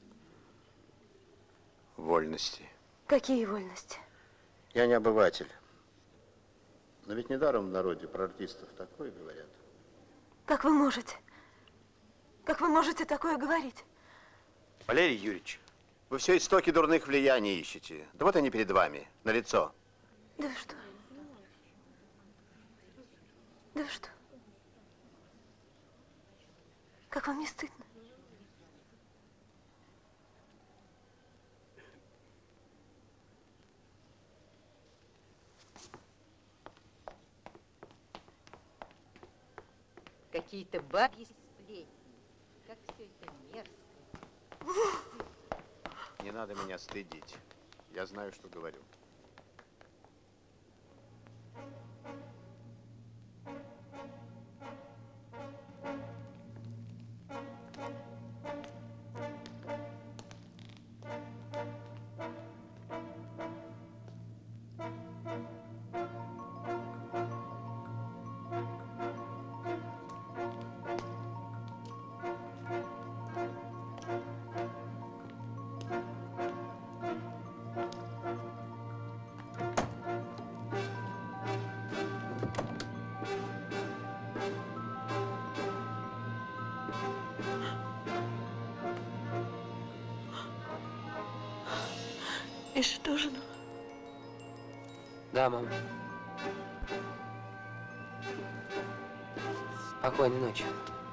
вольности. Какие вольности? Я не обыватель. Но ведь недаром в народе про артистов такое говорят. Как вы можете? Как вы можете такое говорить? Валерий Юрьевич, вы все истоки дурных влияний ищете. Да вот они перед вами, налицо. Да вы что? Да вы что? Как вам не стыдно? Какие-то бабьи сплетни. Как все это мерзко. Не надо меня стыдить. Я знаю, что говорю. Миша тоже? Да, мам. Спокойной ночи.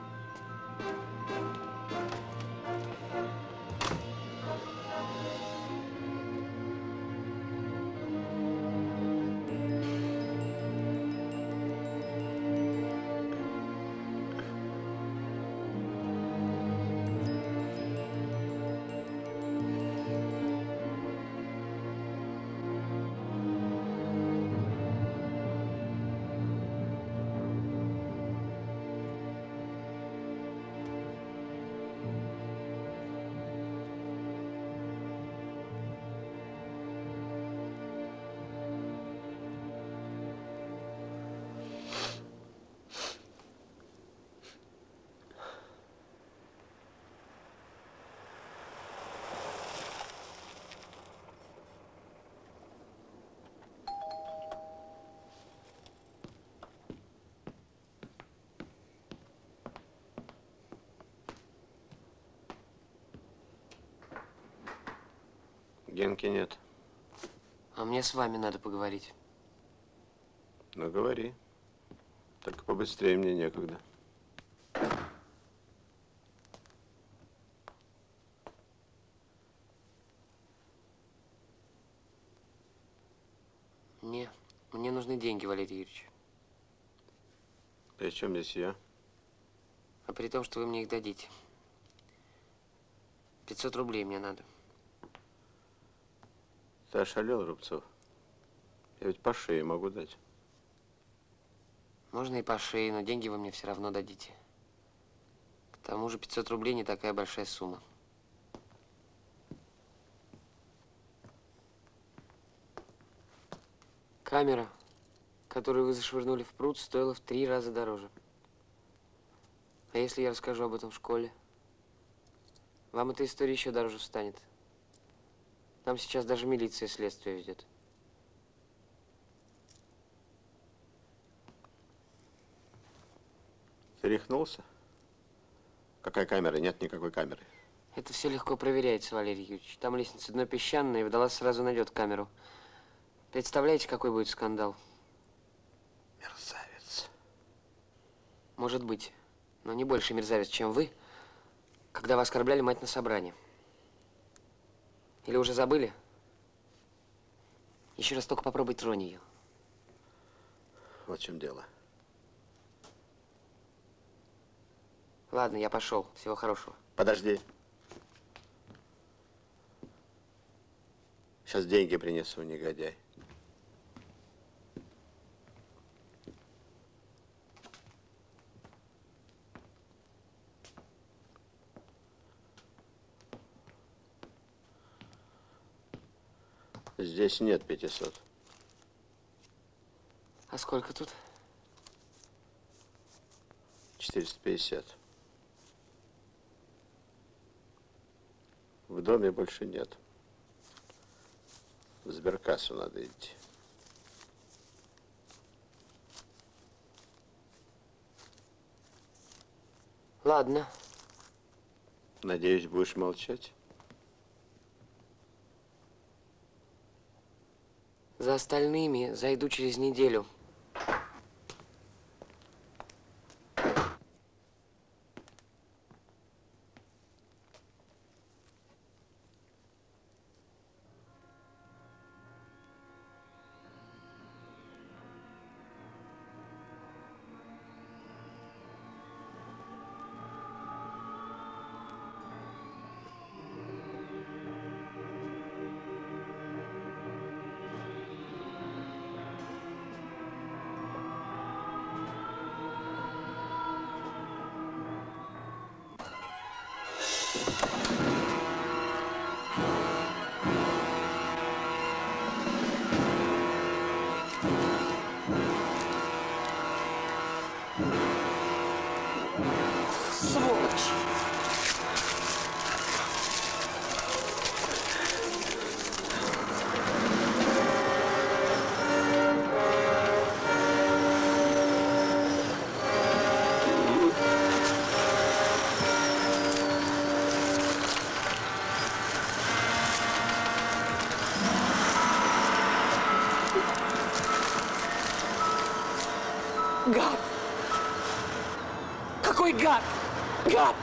Генки нет. А мне с вами надо поговорить. Ну, говори. Только побыстрее, мне некогда. Мне нужны деньги, Валерий Юрьевич. При чем здесь я? А при том, что вы мне их дадите. 500 рублей мне надо. Ты ошалел, Рубцов? Я ведь по шее могу дать. Можно и по шее, но деньги вы мне все равно дадите. К тому же 500 рублей не такая большая сумма. Камера, которую вы зашвырнули в пруд, стоила в 3 раза дороже. А если я расскажу об этом в школе? Вам эта история еще дороже встанет. Нам сейчас даже милиция следствие ведет. Ты рехнулся? Какая камера? Нет никакой камеры. Это все легко проверяется, Валерий Юрьевич. Там лестница дно песчаное, и водолаз сразу найдет камеру. Представляете, какой будет скандал? Мерзавец. Может быть, но не больше мерзавец, чем вы, когда вы оскорбляли мать на собрании. Или уже забыли? Еще раз только попробуй тронь ее. Вот в чем дело. Ладно, я пошел. Всего хорошего. Подожди. Сейчас деньги принесу, негодяй. Здесь нет 500. А сколько тут? 450. В доме больше нет. В сберкассу надо идти. Ладно. Надеюсь, будешь молчать? За остальными зайду через неделю. Сволочь! Гад! Какой гад! Гад!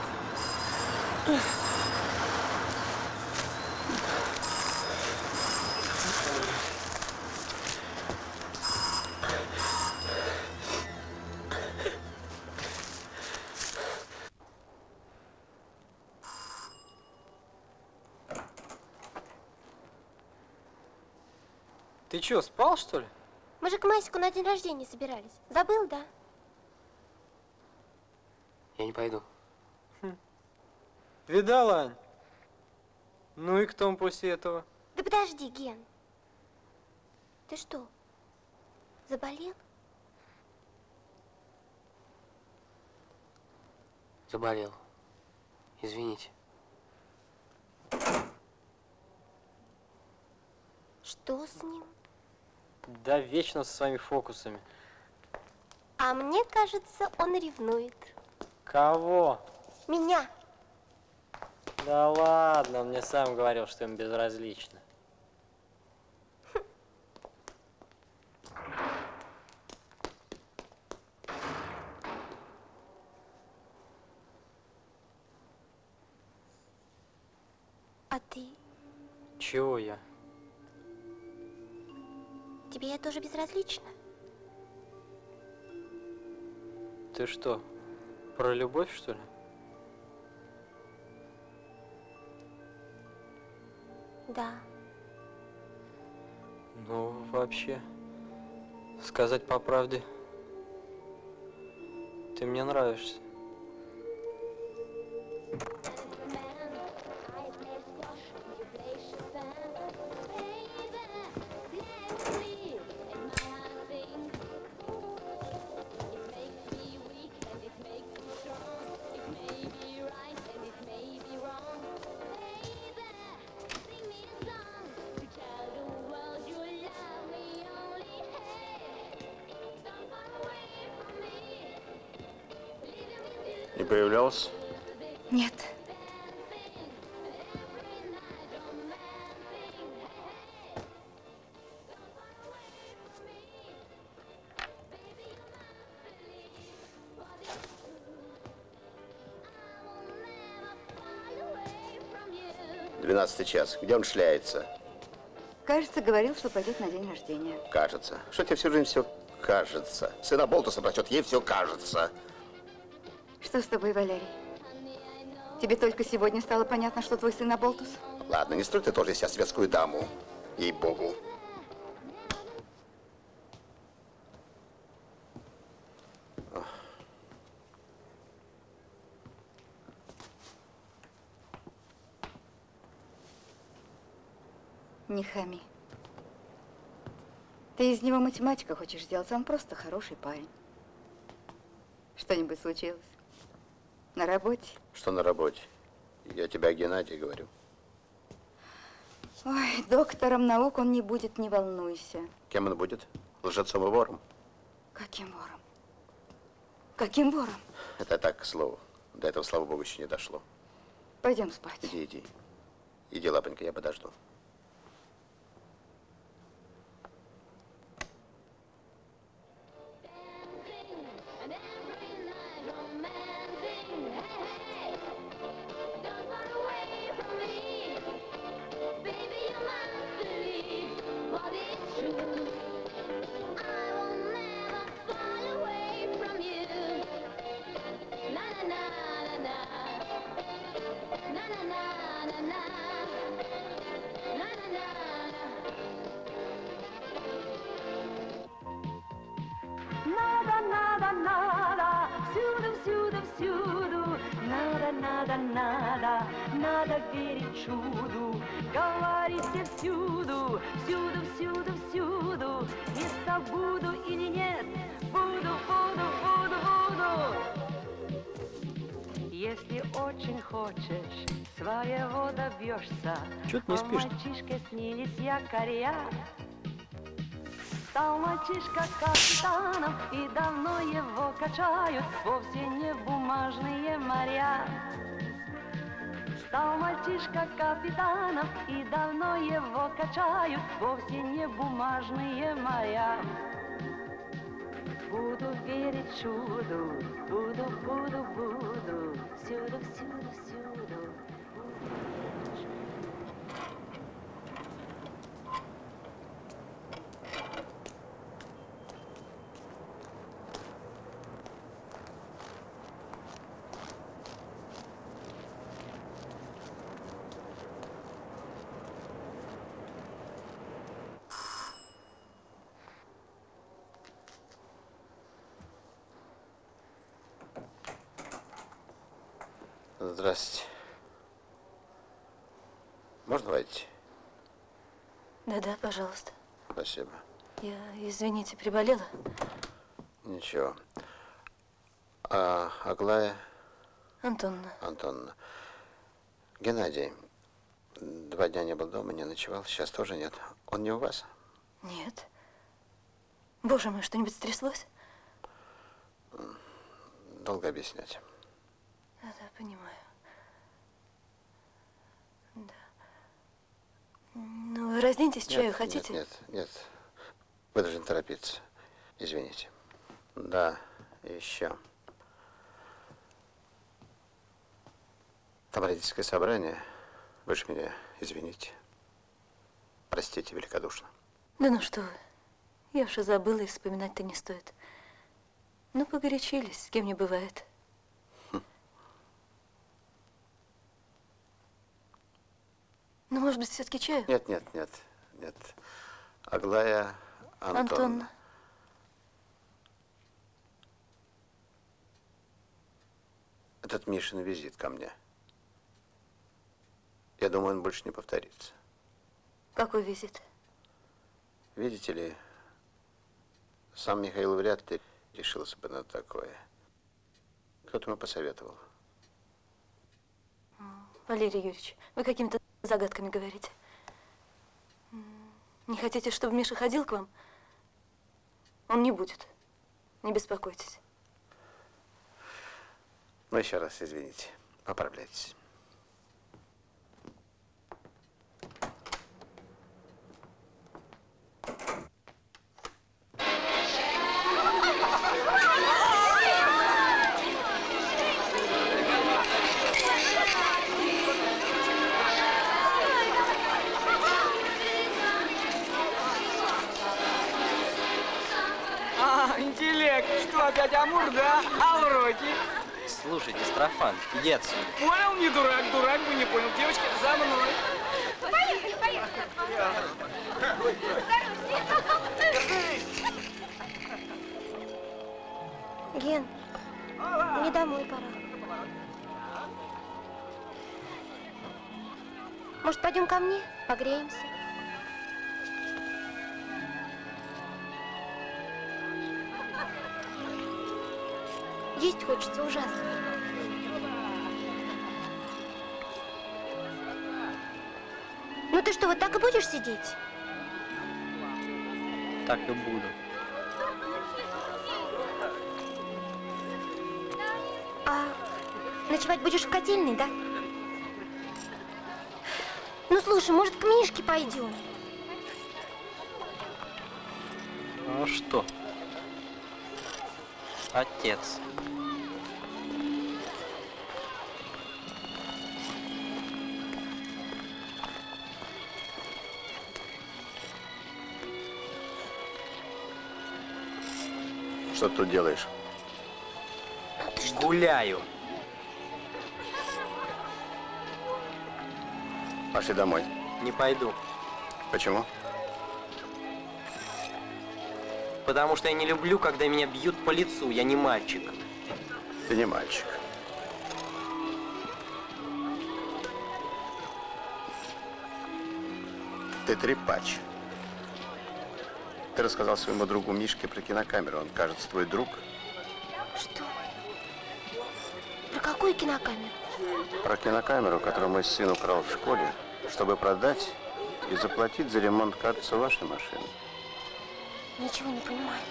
Ты что, спал, что ли? Мы же к Масику на день рождения собирались. Забыл, да? Я не пойду. Видала, Ань? Ну и кто он после этого? Да подожди, Ген. Ты что, заболел? Заболел. Извините. Что с ним? Да вечно со своими фокусами. А мне кажется, он ревнует. Кого? Меня. Да ладно, он мне сам говорил, что им безразлично. А ты? Чего я? Тебе я тоже безразлична. Ты что, про любовь, что ли? Да. Ну, вообще, сказать по правде, ты мне нравишься. Не появлялся? Нет. Двенадцатый час. Где он шляется? Кажется, говорил, что пойдет на день рождения. Кажется. Что тебе всю жизнь все кажется? Сына Болтуса прочет, ей все кажется. Что с тобой, Валерий? Тебе только сегодня стало понятно, что твой сын Аболтус? Ладно, не строй ты тоже из себя светскую даму. Ей-богу. Не хами. Ты из него математика хочешь сделать, а он просто хороший парень. Что-нибудь случилось? На работе? Что на работе? Я тебя о Геннадии говорю. Ой, доктором наук он не будет, не волнуйся. Кем он будет? Лжецом и вором? Каким вором? Каким вором? Это так, к слову. До этого, слава богу, еще не дошло. Пойдем спать. Иди, иди. Иди, лапонька, я подожду. Надо верить чуду, говорите всюду, всюду, всюду, всюду. Места буду или нет, буду, буду, буду, буду. Если очень хочешь, своего добьешься. Чё ты не спишь? Мальчишке снились якоря. Стал мальчишка капитаном, и давно его качают вовсе не бумажные моря. Стал мальчишка капитаном, и давно его качают вовсе не бумажные моря. Буду верить чуду, буду, буду, буду, всюду, всюду, всюду. Здравствуйте. Можно войти? Да-да, пожалуйста. Спасибо. Я, извините, приболела? Ничего. А Аглая? Антонна. Антонна. Геннадий 2 дня не был дома, не ночевал. Сейчас тоже нет. Он не у вас? Нет. Боже мой, что-нибудь стряслось? Долго объяснять. Да, понимаю. Да. Ну, вы разденьтесь, чаю хотите? Нет, нет. Вы должны торопиться. Извините. Да, еще. Там родительское собрание. Вы же меня извините. Простите великодушно. Да ну что вы. Я уж и забыла, и вспоминать-то не стоит. Ну, погорячились, с кем не бывает. Ну, может быть, все-таки чаю? Нет, нет, нет, нет. Аглая Антонна. Этот Мишин визит ко мне. Я думаю, он больше не повторится. Какой визит? Видите ли, сам Михаил вряд ли решился бы на такое. Кто-то ему посоветовал. Валерий Юрьевич, вы какими-то загадками говорите. Не хотите, чтобы Миша ходил к вам? Он не будет. Не беспокойтесь. Ну, еще раз извините. Поправляйтесь. Интеллект. Что, опять Амур, да? А уроки? Слушайте, Строфан, иди отсюда. Понял, не дурак, дурак бы не понял. Девочки, за мной. Поехали, поехали. Ген, мне домой пора. Может, пойдем ко мне? Погреемся? Есть хочется ужасно. Ну ты что, вот так и будешь сидеть? Так и буду. А ночевать будешь в котельной, да? Ну слушай, может, к Мишке пойдем? А что? Отец. Что ты тут делаешь? Гуляю. Пошли домой. Не пойду. Почему? Потому что я не люблю, когда меня бьют по лицу. Я не мальчик. Ты не мальчик. Ты трепач. Ты рассказал своему другу Мишке про кинокамеру. Он, кажется, твой друг. Что? Про какую кинокамеру? Про кинокамеру, которую мой сын украл в школе, чтобы продать и заплатить за ремонт, кажется, вашей машины. Ничего не понимаю.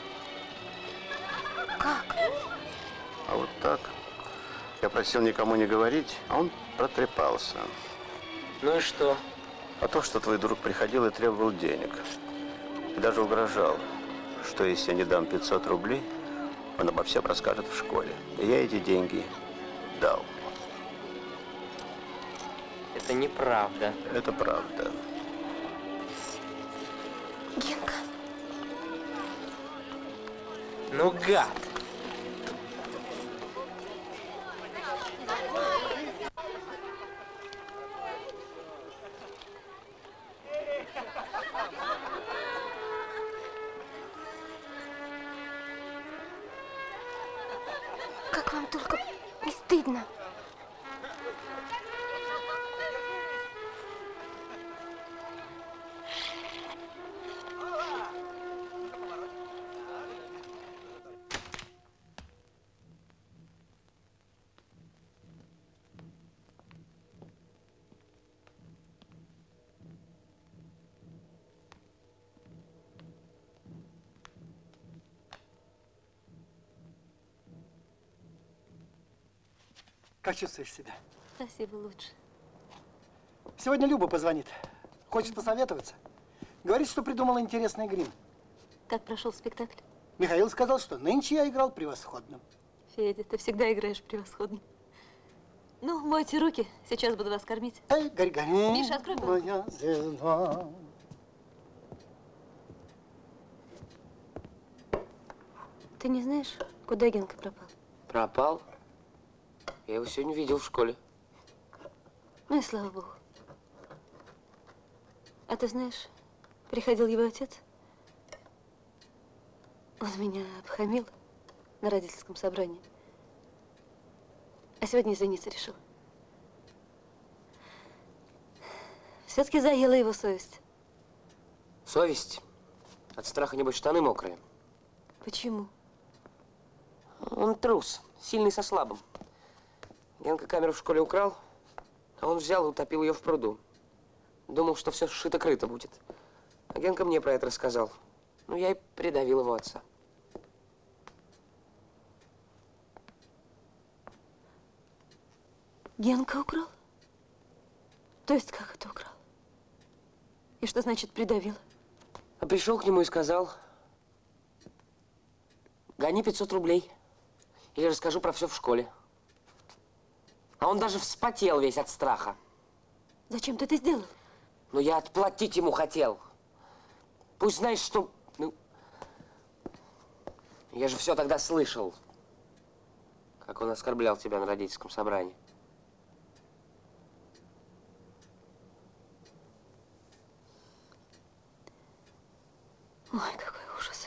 Как? А вот так. Я просил никому не говорить, а он протрепался. Ну и что? А то, что твой друг приходил и требовал денег. И даже угрожал, что если я не дам 500 рублей, он обо всем расскажет в школе. И я эти деньги дал. Это неправда. Это правда. Генка. Ну, гад. Как вам только не стыдно? Как чувствуешь себя? Спасибо, лучше. Сегодня Люба позвонит. Хочет посоветоваться. Говорит, что придумала интересный грим. Как прошел спектакль? Михаил сказал, что нынче я играл превосходно. Федя, ты всегда играешь превосходно. Ну, мойте руки, сейчас буду вас кормить. Эй, гори-гори. Миша, открой банку. Ты не знаешь, куда Генка пропал? Пропал? Я его сегодня видел в школе. Ну и слава богу. А ты знаешь, приходил его отец. Он меня обхамил на родительском собрании. А сегодня извиниться решил. Все-таки заела его совесть. Совесть? От страха, небось, штаны мокрые. Почему? Он трус, сильный со слабым. Генка камеру в школе украл, а он взял и утопил ее в пруду. Думал, что все шито-крыто будет. А Генка мне про это рассказал. Ну, я и придавил его отца. Генка украл? То есть как это украл? И что значит придавил? А пришел к нему и сказал: гони 500 рублей. Или расскажу про все в школе. А он даже вспотел весь от страха. Зачем ты это сделал? Ну, я отплатить ему хотел. Пусть знаешь, что... Ну, я же все тогда слышал, как он оскорблял тебя на родительском собрании. Ой, какой ужас.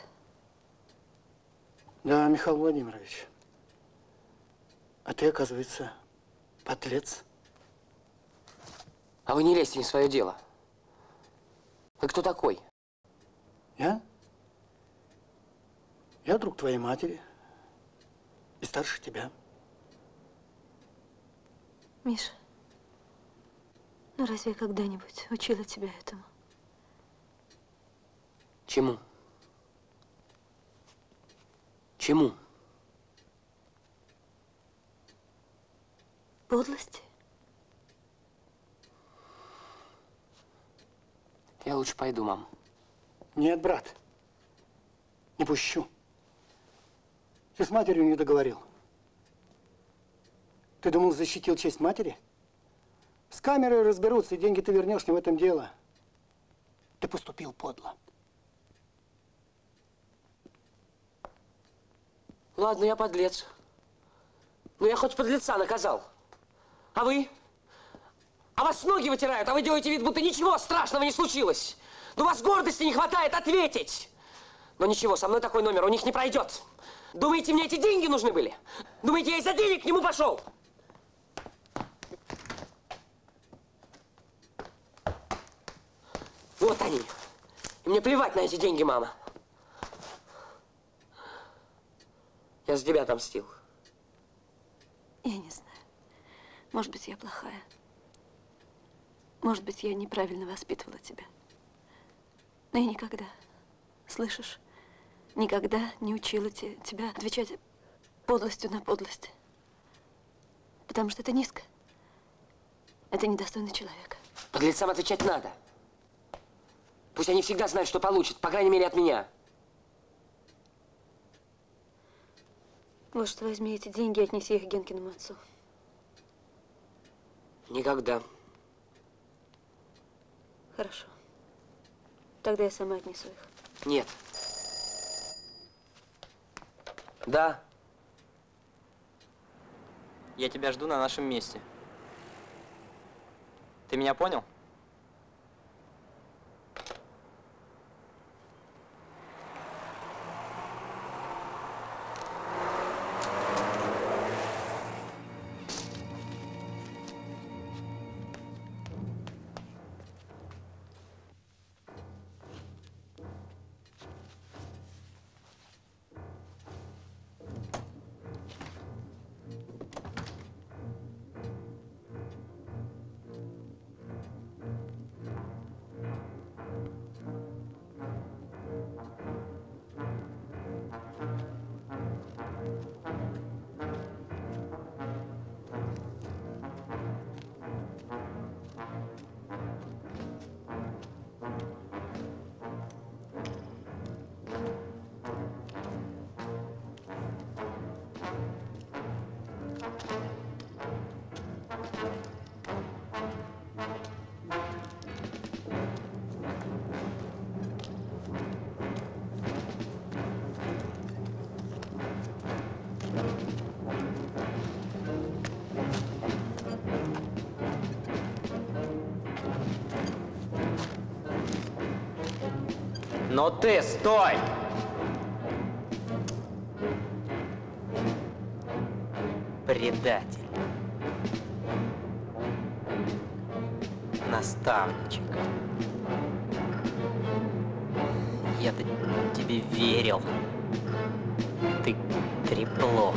Да, Михаил Владимирович. А ты, оказывается, подлец. А вы не лезьте, не в свое дело. Вы кто такой? Я? Я друг твоей матери. И старше тебя. Миша, ну разве я когда-нибудь учила тебя этому? Чему? Чему? Подлости? Я лучше пойду, мам. Нет, брат. Не пущу. Ты с матерью не договорил. Ты думал, защитил честь матери? С камерой разберутся, и деньги ты вернешь, не в этом дело. Ты поступил подло. Ладно, я подлец. Ну, я хоть подлеца наказал. А вы? А вас ноги вытирают, а вы делаете вид, будто ничего страшного не случилось. Но у вас гордости не хватает ответить. Но ничего, со мной такой номер у них не пройдет. Думаете, мне эти деньги нужны были? Думаете, я из-за денег к нему пошел? Вот они. И мне плевать на эти деньги, мама. Я за тебя отомстил. Я не знаю. Может быть, я плохая. Может быть, я неправильно воспитывала тебя. Но я никогда, слышишь, никогда не учила тебя отвечать подлостью на подлость. Потому что это низко. Это недостойный человек. Подлецам отвечать надо. Пусть они всегда знают, что получат, по крайней мере, от меня. Вот что, возьми эти деньги и отнеси их Генкиному отцу. Никогда. Хорошо. Тогда я сама отнесу их. Нет. Да. Я тебя жду на нашем месте. Ты меня понял? Но ты стой! Предатель. Наставничек. Я-то тебе верил. Ты трепло.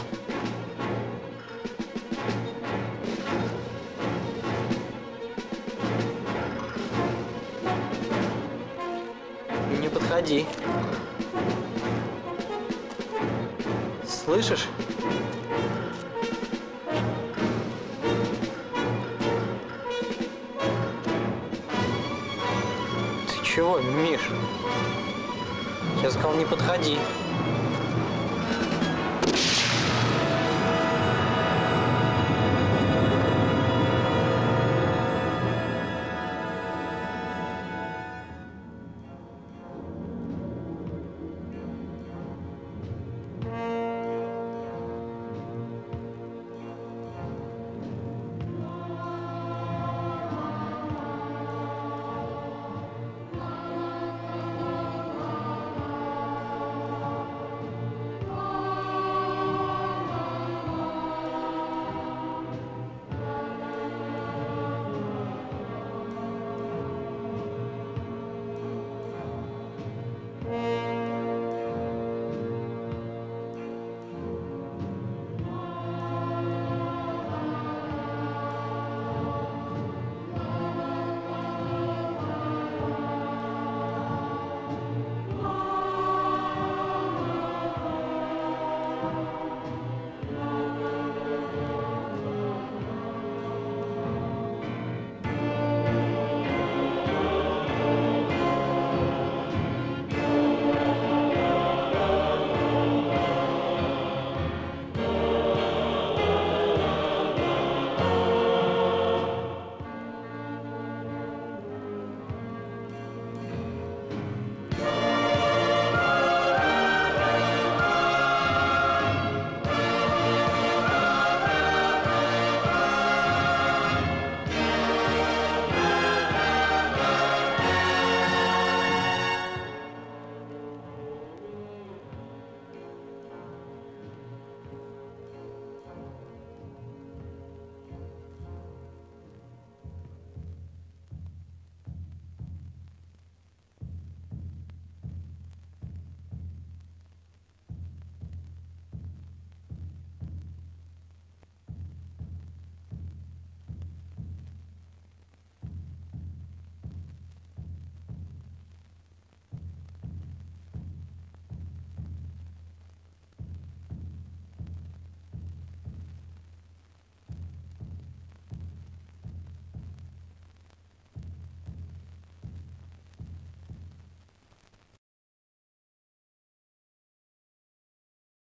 Не подходи. Слышишь? Ты чего, Миш? Я сказал, не подходи.